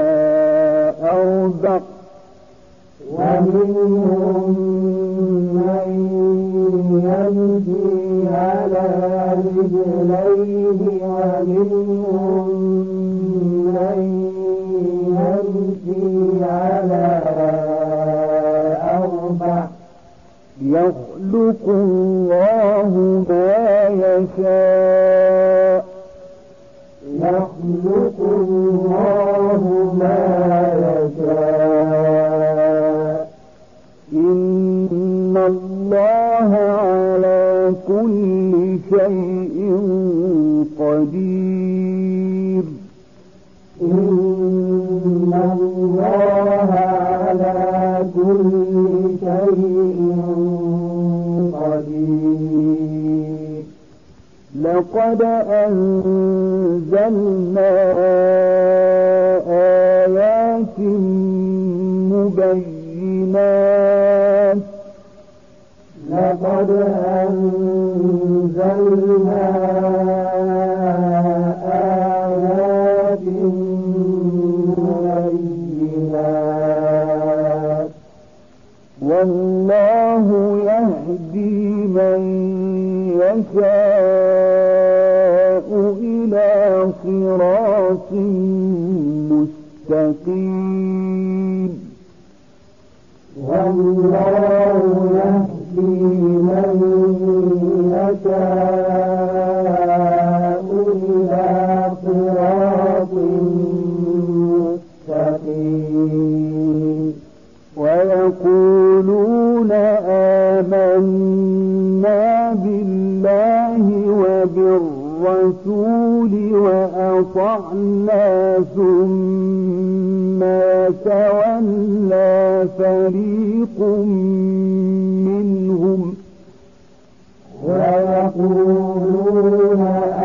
أربع ومنهم من يمشي على رجلين ومنهم من يمشي على أربع يخلق الله ما يشاء يخلق الله ما يشاء إن الله على كل شيء قدير إن الله على كل شيء قدير لقد أنزلنا آيات مبينات لقد أنزلنا آيات مبينات والله يهدي من يشاء إلى صراط مستقيم والله يهدي من يشاء إلى صراط مستقيم ويقولون آمنا بالله وبالرسول وأطعنا ثم تولى فريق منهم ويقولون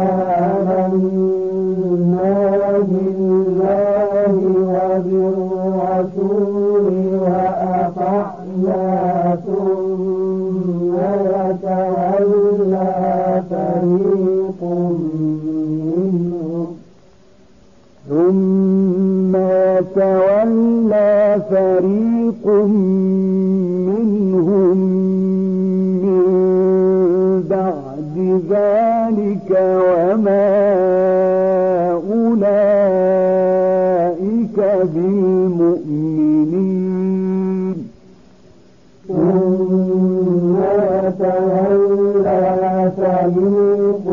آمنا بالله وبالرسول وأطعنا ثم يتولى فريق منهم ثم يتولى فريق منهم من بعد ذلك وما أولئك بالمؤمنين ثم يتولى فريق فريق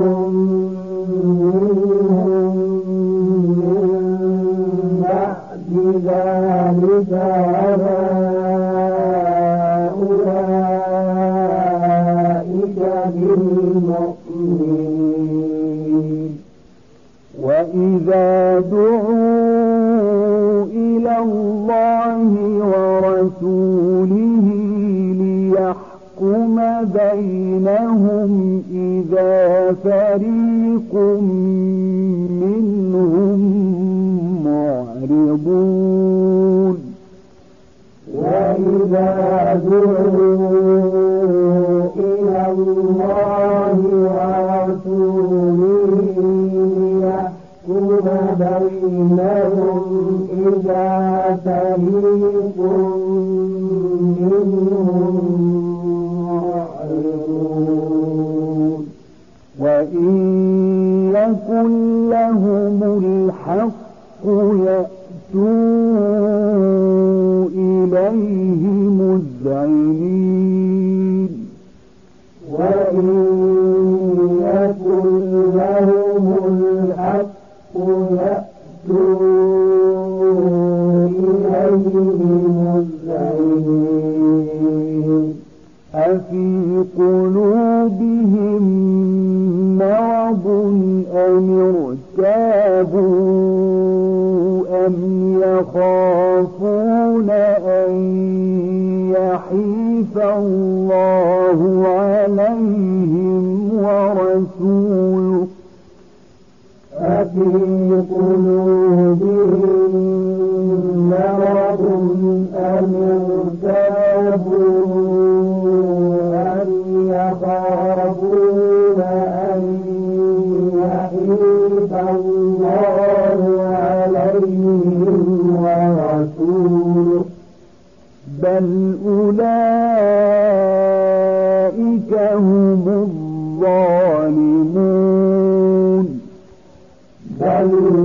منهم من بعد ذلك وما أولئك بالمؤمنين وإذا دعوا إلى الله ورسوله ليحكم بينهم إذا فريق منهم معرضون وإذا دعوا إلى الله ورسوله ليحكم بينهم إذا فريق منهم معرضون وإن يكن لهم الحق يأتوا إليه مذعنين وإن يكن لهم الحق يأتوا إليه مذعنين أفي قلوبهم مرض أم ارتابوا أم يخافون أن يحيف الله عليهم ورسوله أفي قلوبهم مرض أم ارتابوا أم يخافون أن يحيف الله عليهم ورسوله بل أولئك هم الظالمون بل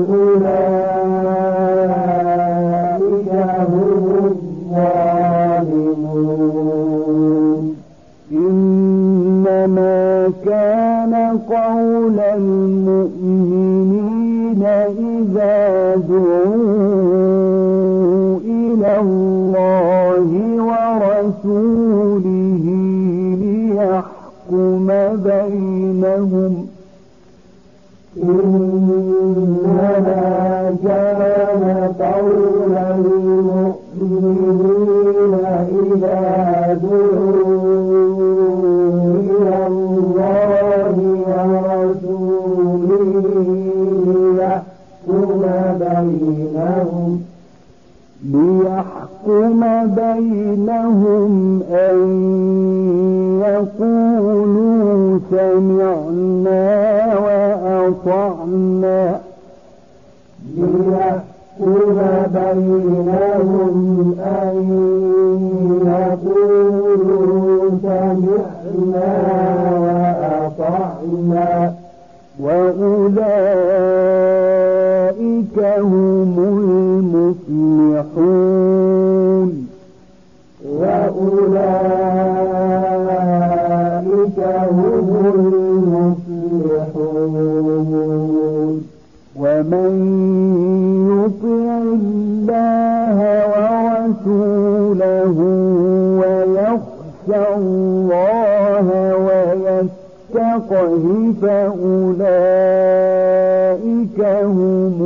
أولئك هم الظالمون إنما كان قول المؤمنين إذا دعوا إلى الله ورسوله ليحكم بينهم إنما كان قول المؤمنين إذا دعوا إلى الله ورسوله ليحكم بينهم ليحكم بينهم أن يقولوا سمعنا وأطعنا ليحكم بينهم أن يقولوا سمعنا وأطعنا وأولئك هم المفلحون وأولئك هم المفلحون ومن يطع الله ورسوله ويخشى الله ويتقه فأولئك هم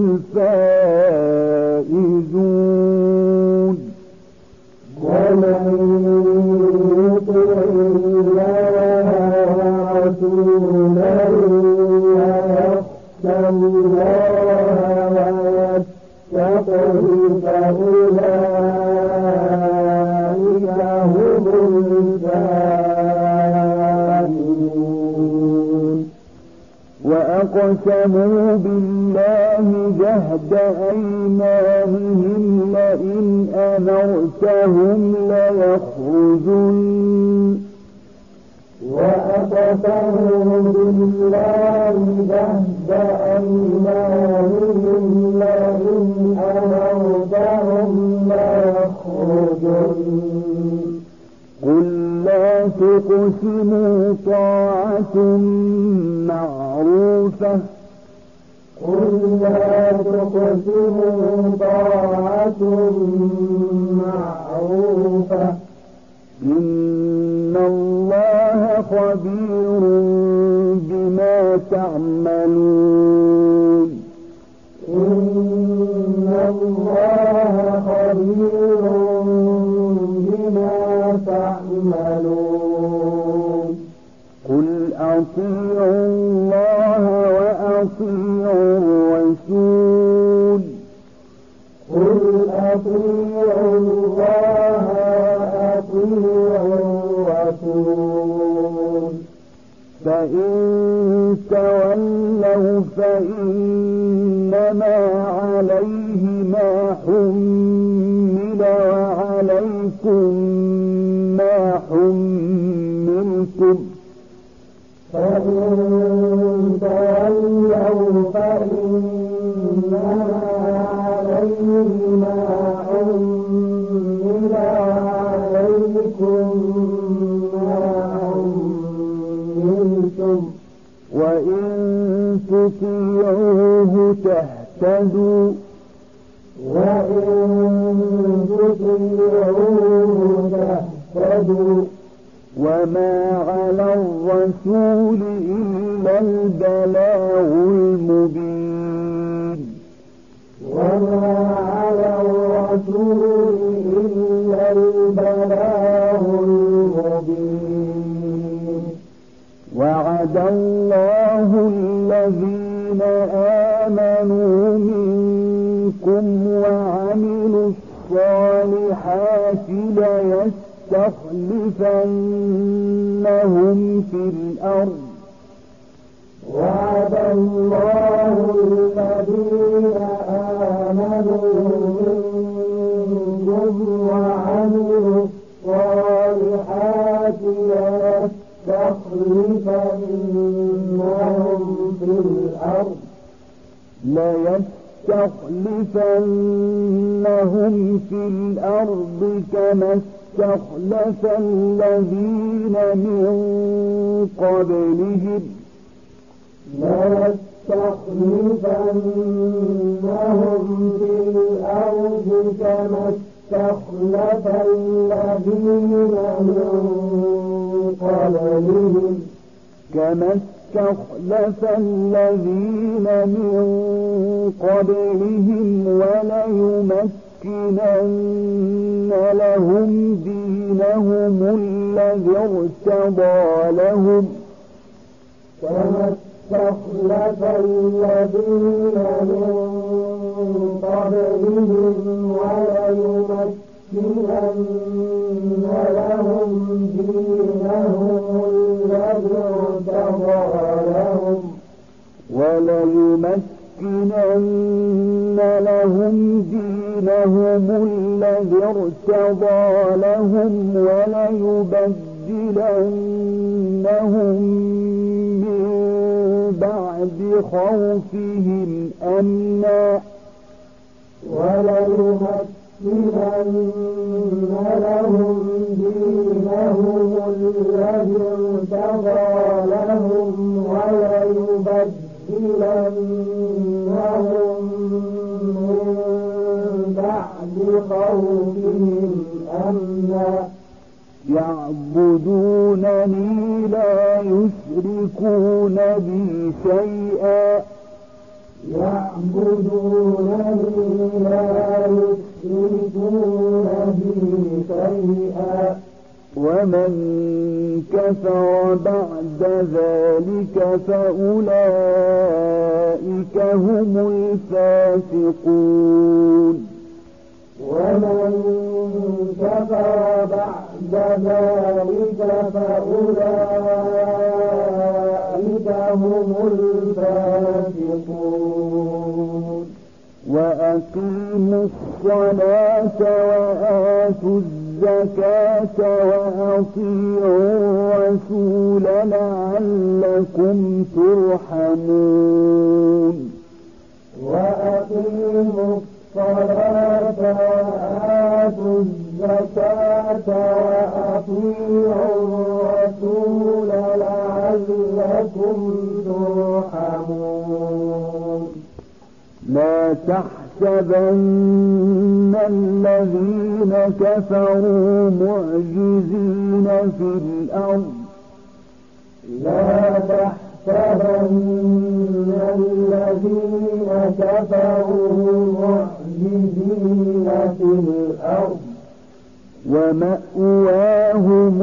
الفائزون ومن يطع الله ورسوله ويخشى الله ويتقه فأولئك هم الفائزون وأقسموا بالله جهد أيمانهم لئن أمرتهم ليخرجن وأقسموا بالله جهد أيمانهم لئن أمرتهم ليخرجن قل لا تقسموا طاعة معروفة قل لا تقسموا طاعة معروفة إن الله خبير بما تعملون إن الله خبير بما تعملون قل أطيعوا الله وأطيعوا الرسول قل أطيعوا الله وأطيعوا الرسول فإن تولوا فإنما عليه ما حمل وعليكم ما حملتم فإن تولوا فإنما عليه ما حمل وعليكم ما حملتم وإن تطيعوه تهتدوا وإن تطيعوه تهتدوا وما على الرسول إلا البلاغ المبين وما على الرسول إلا البلاغ المبين وعد الله الذين آمنوا منكم وعملوا الصالحات ليستخلفنهم في الأرض وعد الله الذين آمنوا منكم وعملوا الصالحات ليستخلفنهم في الأرض ليستخلفنهم في الأرض كما استخلف الذين من قبلهم ليستخلفنهم في الأرض كما استخلف الذين من قبلهم كما استخلف الذين من قبلهم وليمكنن لهم دينهم الذي ارتضى لهم كما استخلف الذين من قبلهم وليمكنن لهم دينهم الذي ارتضى لهم وليمكنن لهم دينهم الذي ارتضى لهم وليبدلنهم من بعد خوفهم أمنا وليمكنن لهم دينهم الذي ارتضى لهم وليبدلنهم من بعد خوفهم أمنا يعبدونني لا يشركون بي شيئا يعبدونني لا يشركون بي شيئا ومن كفر بعد ذلك فأولئك هم الفاسقون ومن كفر بعد ذلك فأولئك هم الفاسقون وأقيموا الصلاة وآتوا الزكاة وأطيعوا الرسول لعلكم ترحمون وأقيموا الصلاة وآتوا الزكاة وأطيعوا لعلكم ترحمون لا تحسبن الذين كفروا معجزين في الأرض لا تحسبن الذين كفروا معجزين في الأرض ومأواهم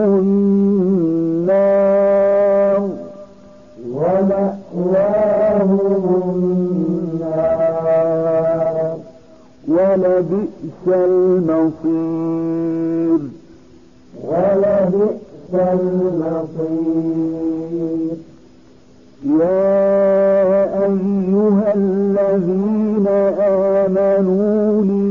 النار ومأواهم النار ولبئس المصير ولبئس المصير يا أيها الذين آمنوا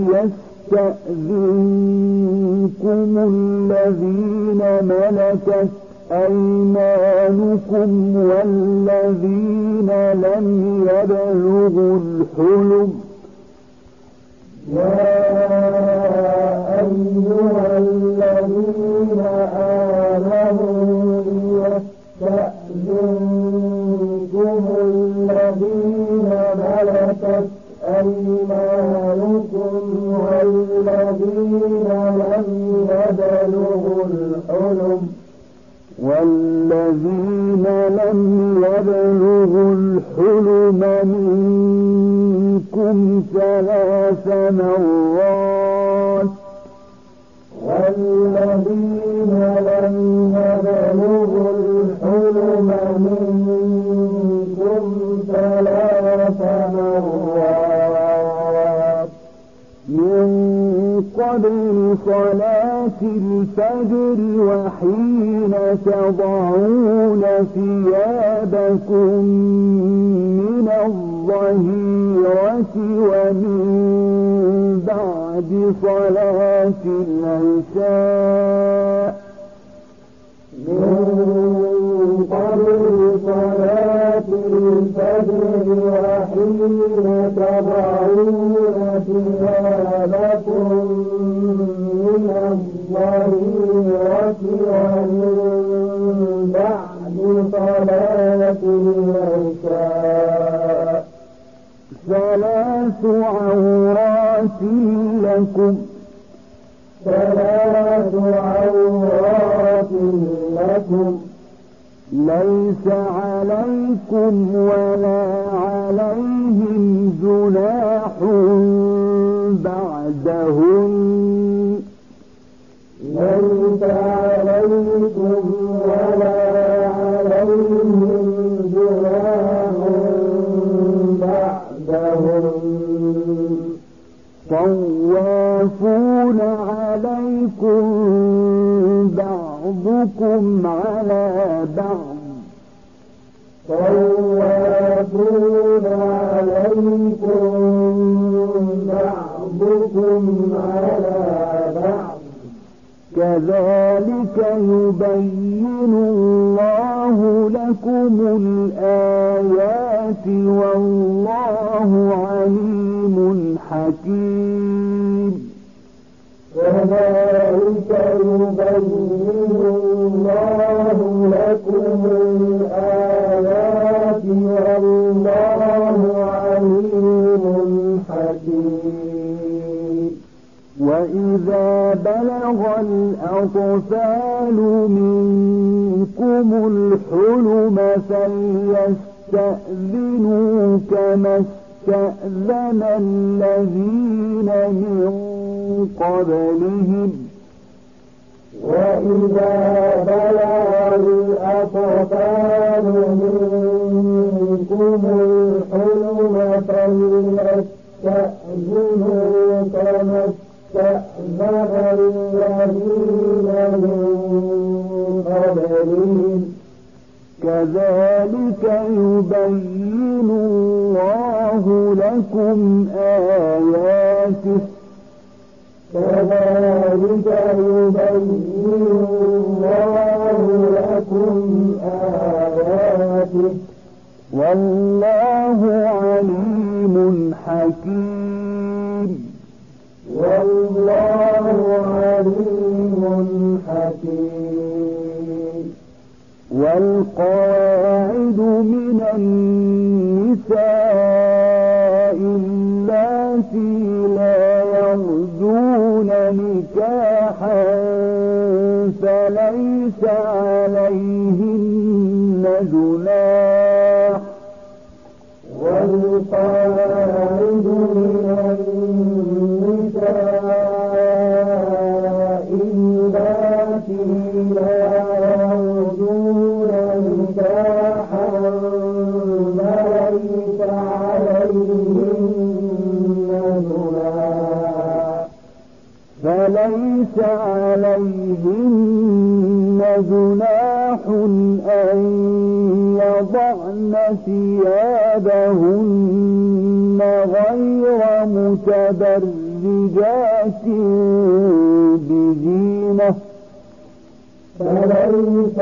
ليستأذنكم الذين ملكت أيمانكم والذين لم يبلغوا الحلم يا أيها الذين آمنوا ليستأذنكم الذين ملكت أيمانكم والذين لم يبلغوا الحلم والذين لم يبلغوا الحلم منكم ثلاث مرات والذين لم يبلغوا الحلم منكم ثلاث مرات من قبل صلاة الفجر وحين تضعون ثيابكم من الظهيرة ومن بعد صلاة العشاء من قبل صلاة الفجر وحين تضعون ثيابكم من الظهيرة ومن بعد صلاة العشاء ثلاث عورات لكم ثلاث عورات لكم ليس عليكم ولا عليهم جناح بعدهن ليس عليكم ولا عليهم جناح بعدهن طوافون عليكم بعضكم على بعض طوافون عليكم بعضكم على بعض كذلك يبين الله لكم الآيات والله عليم حكيم كذلك يبين الله لكم الآيات والله عليم حكيم وإذا بلغ الأطفال منكم الحلم فليستأذنوا كما استأذن الذين من قبلهم وإذا بلغ الأطفال منكم الحلم فليستأذنوا كما استأذن الذين من قبلهم كذلك يبين الله لكم آياته كذلك يبين الله لكم آياته والله عليم حكيم والله عليم حكيم والقواعد من النساء اللاتي لا يرجون نكاحا فليس عليهن جناح والقواعد من النساء اللاتي لا يرجون نكاحا فليس عليهن جناح فليس عليهن جناح أن يضعن ثيابهن غير متبرجات بزينة فليس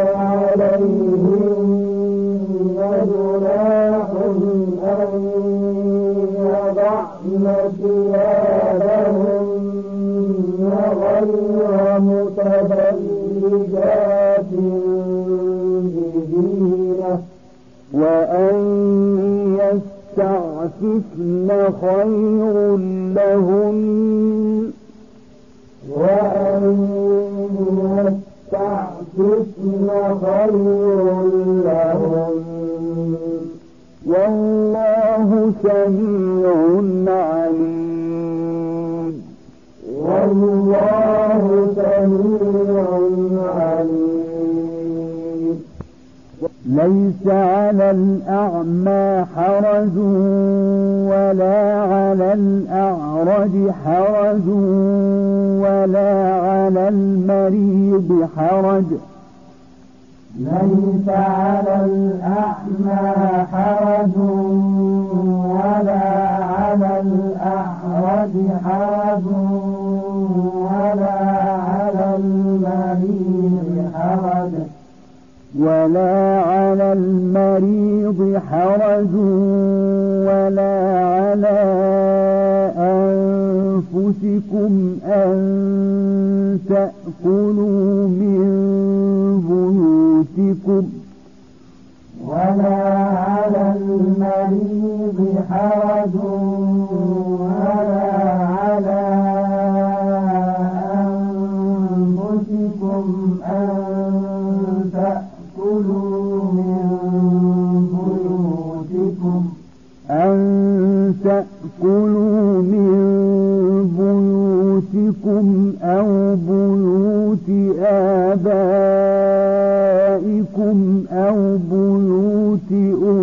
عليهن جناح أن يضعن ثيابهن غير متبرجات بزينة وأن يستعففن خير لهن وأن يستعففن خير لهن والله سميع عليم والله سميع عليم. ليس على الأعمى حرج ولا على الأعرج حرج ولا على المريض حرج ليس على الأعمى حرج ولا على الأعرج حرج ولا على المريض حرج ولا على المريض حرج ولا على أنفسكم أن تأكلوا من بيوتكم ولا على المريض حرج ولا على أنفسكم أن تأكلوا من بيوتكم أن تأكلوا من بيوتكم أو بيوت آبائكم أو بيوت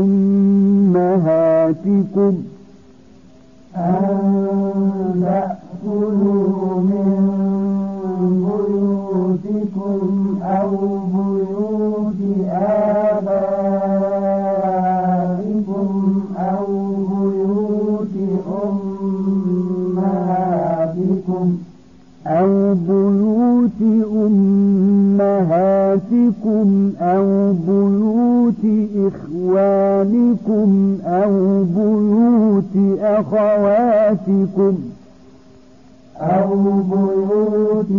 أمهاتكم أن تأكلوا من بيوتكم أو بيوت آبائكم أو بيوت أمهاتكم أو بيوت أمهاتكم أو بيوت إخوانكم أو بيوت أخواتكم أو بيوت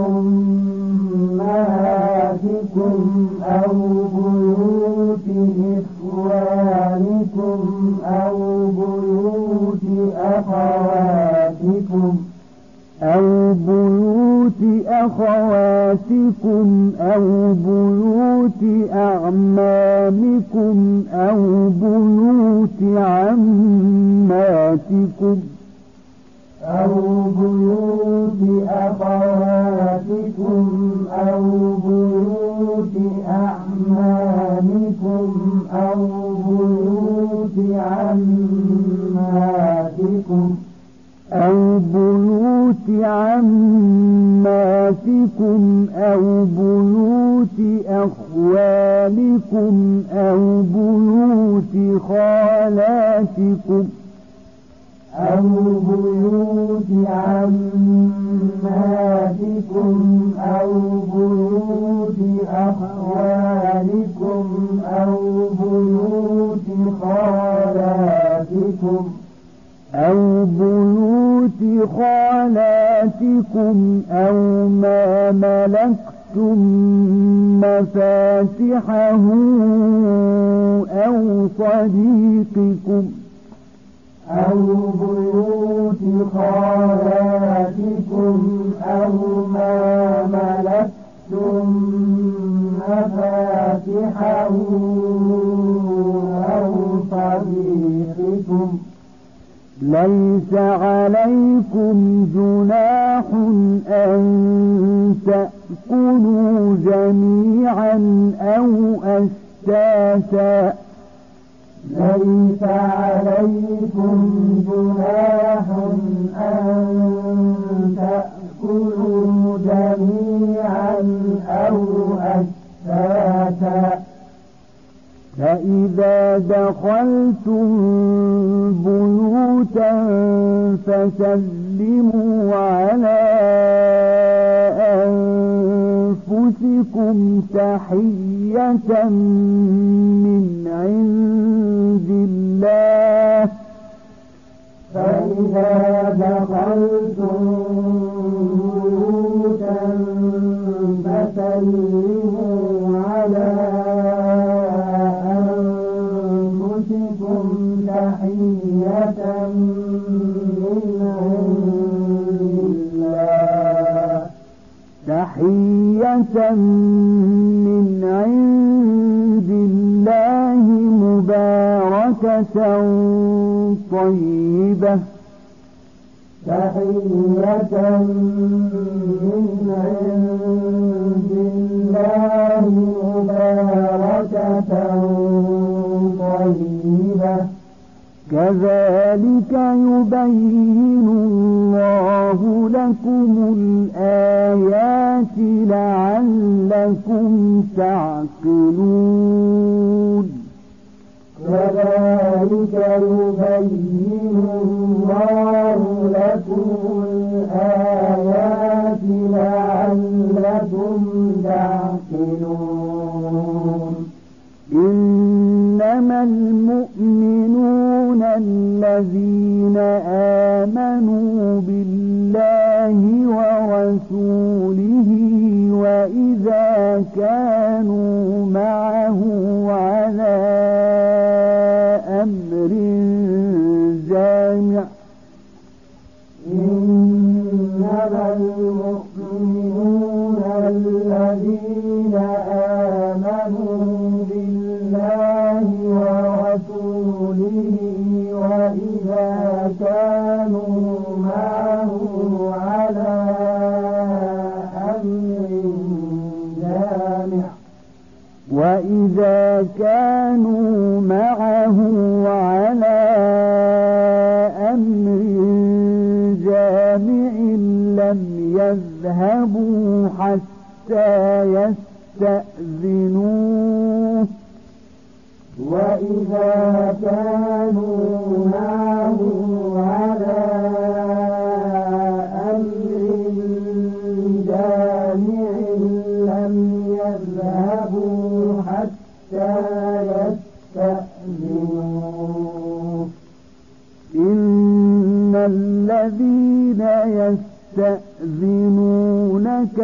أمهاتكم أو بيوت إخوانكم أو بيوت أخواتكم أو بيوت أخواتكم أو بيوت أعمامكم أو بيوت عماتكم أو بيوت أخواتكم أو بيوت أعمامكم أو بيوت عماتكم أو بيوت عماتكم أو بيوت أخوالكم أو بيوت خالاتكم أو بيوت عماتكم أو بيوت أخوالكم أو بيوت خالاتكم أو بيوت خالاتكم أو ما ملكتم ملكتم مفاتحه أو صديقكم أو بيوت خالاتكم أو ما ملكتم مفاتحه أو صديقكم ليس عليكم جناح أن تأكلوا جميعا أو أشتاتا ليس عليكم جناح أن تأكلوا جميعا أو أشتاتا فإذا دخلتم بيوتا فسلموا على أنفسكم تحية من عند الله فإذا دخلتم بيوتا فسلموا على أنفسكم تحية من عند الله تحية من عند الله مباركة طيبة تحية من عند الله مباركة طيبة كذلك يبين الله لكم الآيات لعلكم تعقلون كذلك يبين الله لكم الآيات لعلكم تعقلون إنما المؤمنون الذين آمنوا بالله ورسوله وإذا كانوا معه على أمر جامع إنما المؤمنون الذين آمنوا بالله ورسوله وإذا كانوا معه على أمر جامع وإذا كانوا معه على أمر جامع لم يذهبوا حتى يستأذنوه وإذا كانوا معه على أمر جامع لم يذهبوا حتى يستأذنوه إن الذين يستأذنونك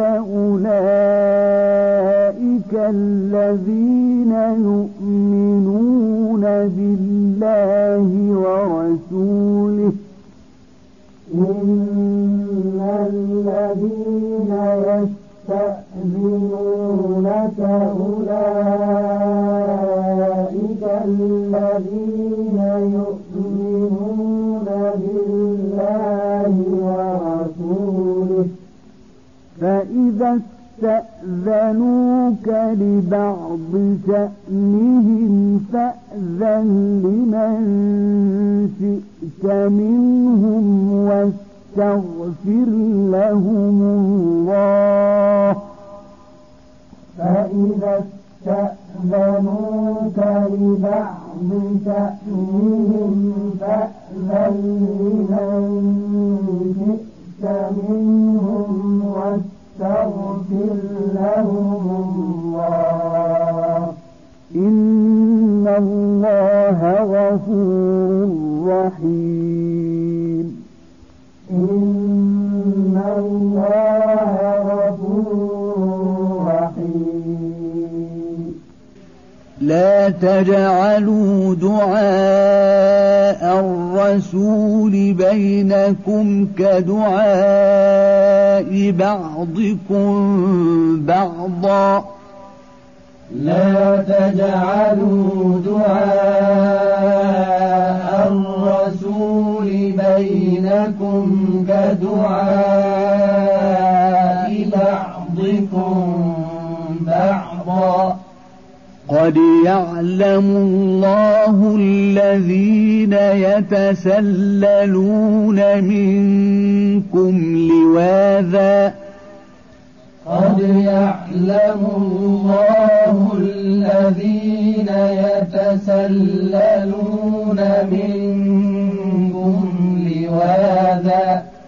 أولئك الذين يؤمنون بالله ورسوله إن الذين يستأذنونك أولئك الذين يؤمنون بالله ورسوله فإذا استأذنوك لبعض شأنهم فأذن لمن شئت منهم واستغفر لهم الله فإذا استأذنوك لبعض شأنهم فأذن لمن شئت منهم واستغفر لهم الله إن الله غفور رحيم إن الله غفور لا تجعلوا دعاء الرسول بينكم كدعاء بعضكم بعضا لا تجعلوا دعاء الرسول بينكم كدعاء بعضكم بعضا قد يعلم الله الذين يتسللون منكم لواذا قد يعلم الله الذين يتسللون منكم لواذا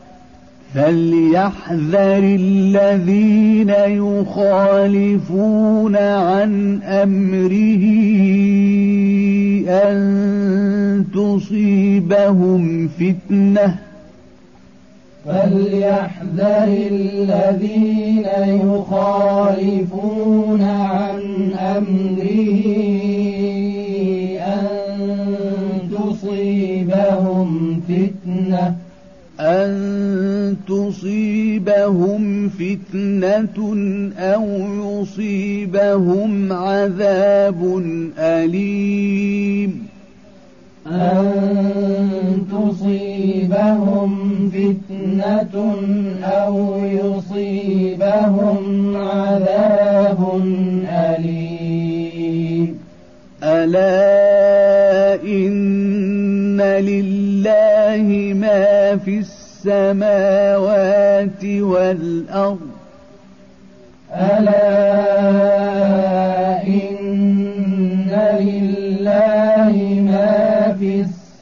فليحذر الذين يخالفون عن أمره أن تصيبهم فتنة فليحذر الذين يخالفون عن أمره أن تصيبهم فتنة أن تصيبهم فتنة أو يصيبهم عذاب أليم أن تصيبهم فتنة أو يصيبهم عذاب أليم ألا إن لله ما في السماوات والأرض ألا إن لله ما في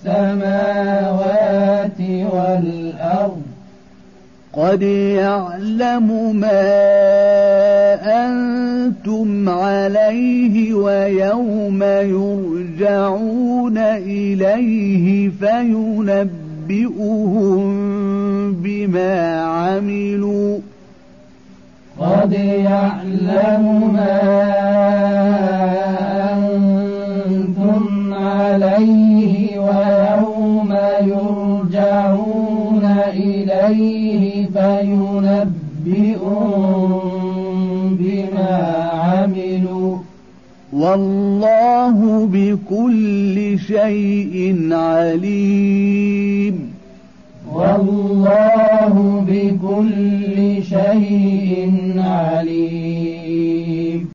السماوات والأرض قد يعلم ما أنتم عليه ويوم يرجعون إليه فينبئهم بما عملوا قد يعلم ما أنتم عليه ويوم يرجعون إليه فينبئهم بما عملوا والله بكل شيء عليم والله بكل شيء عليم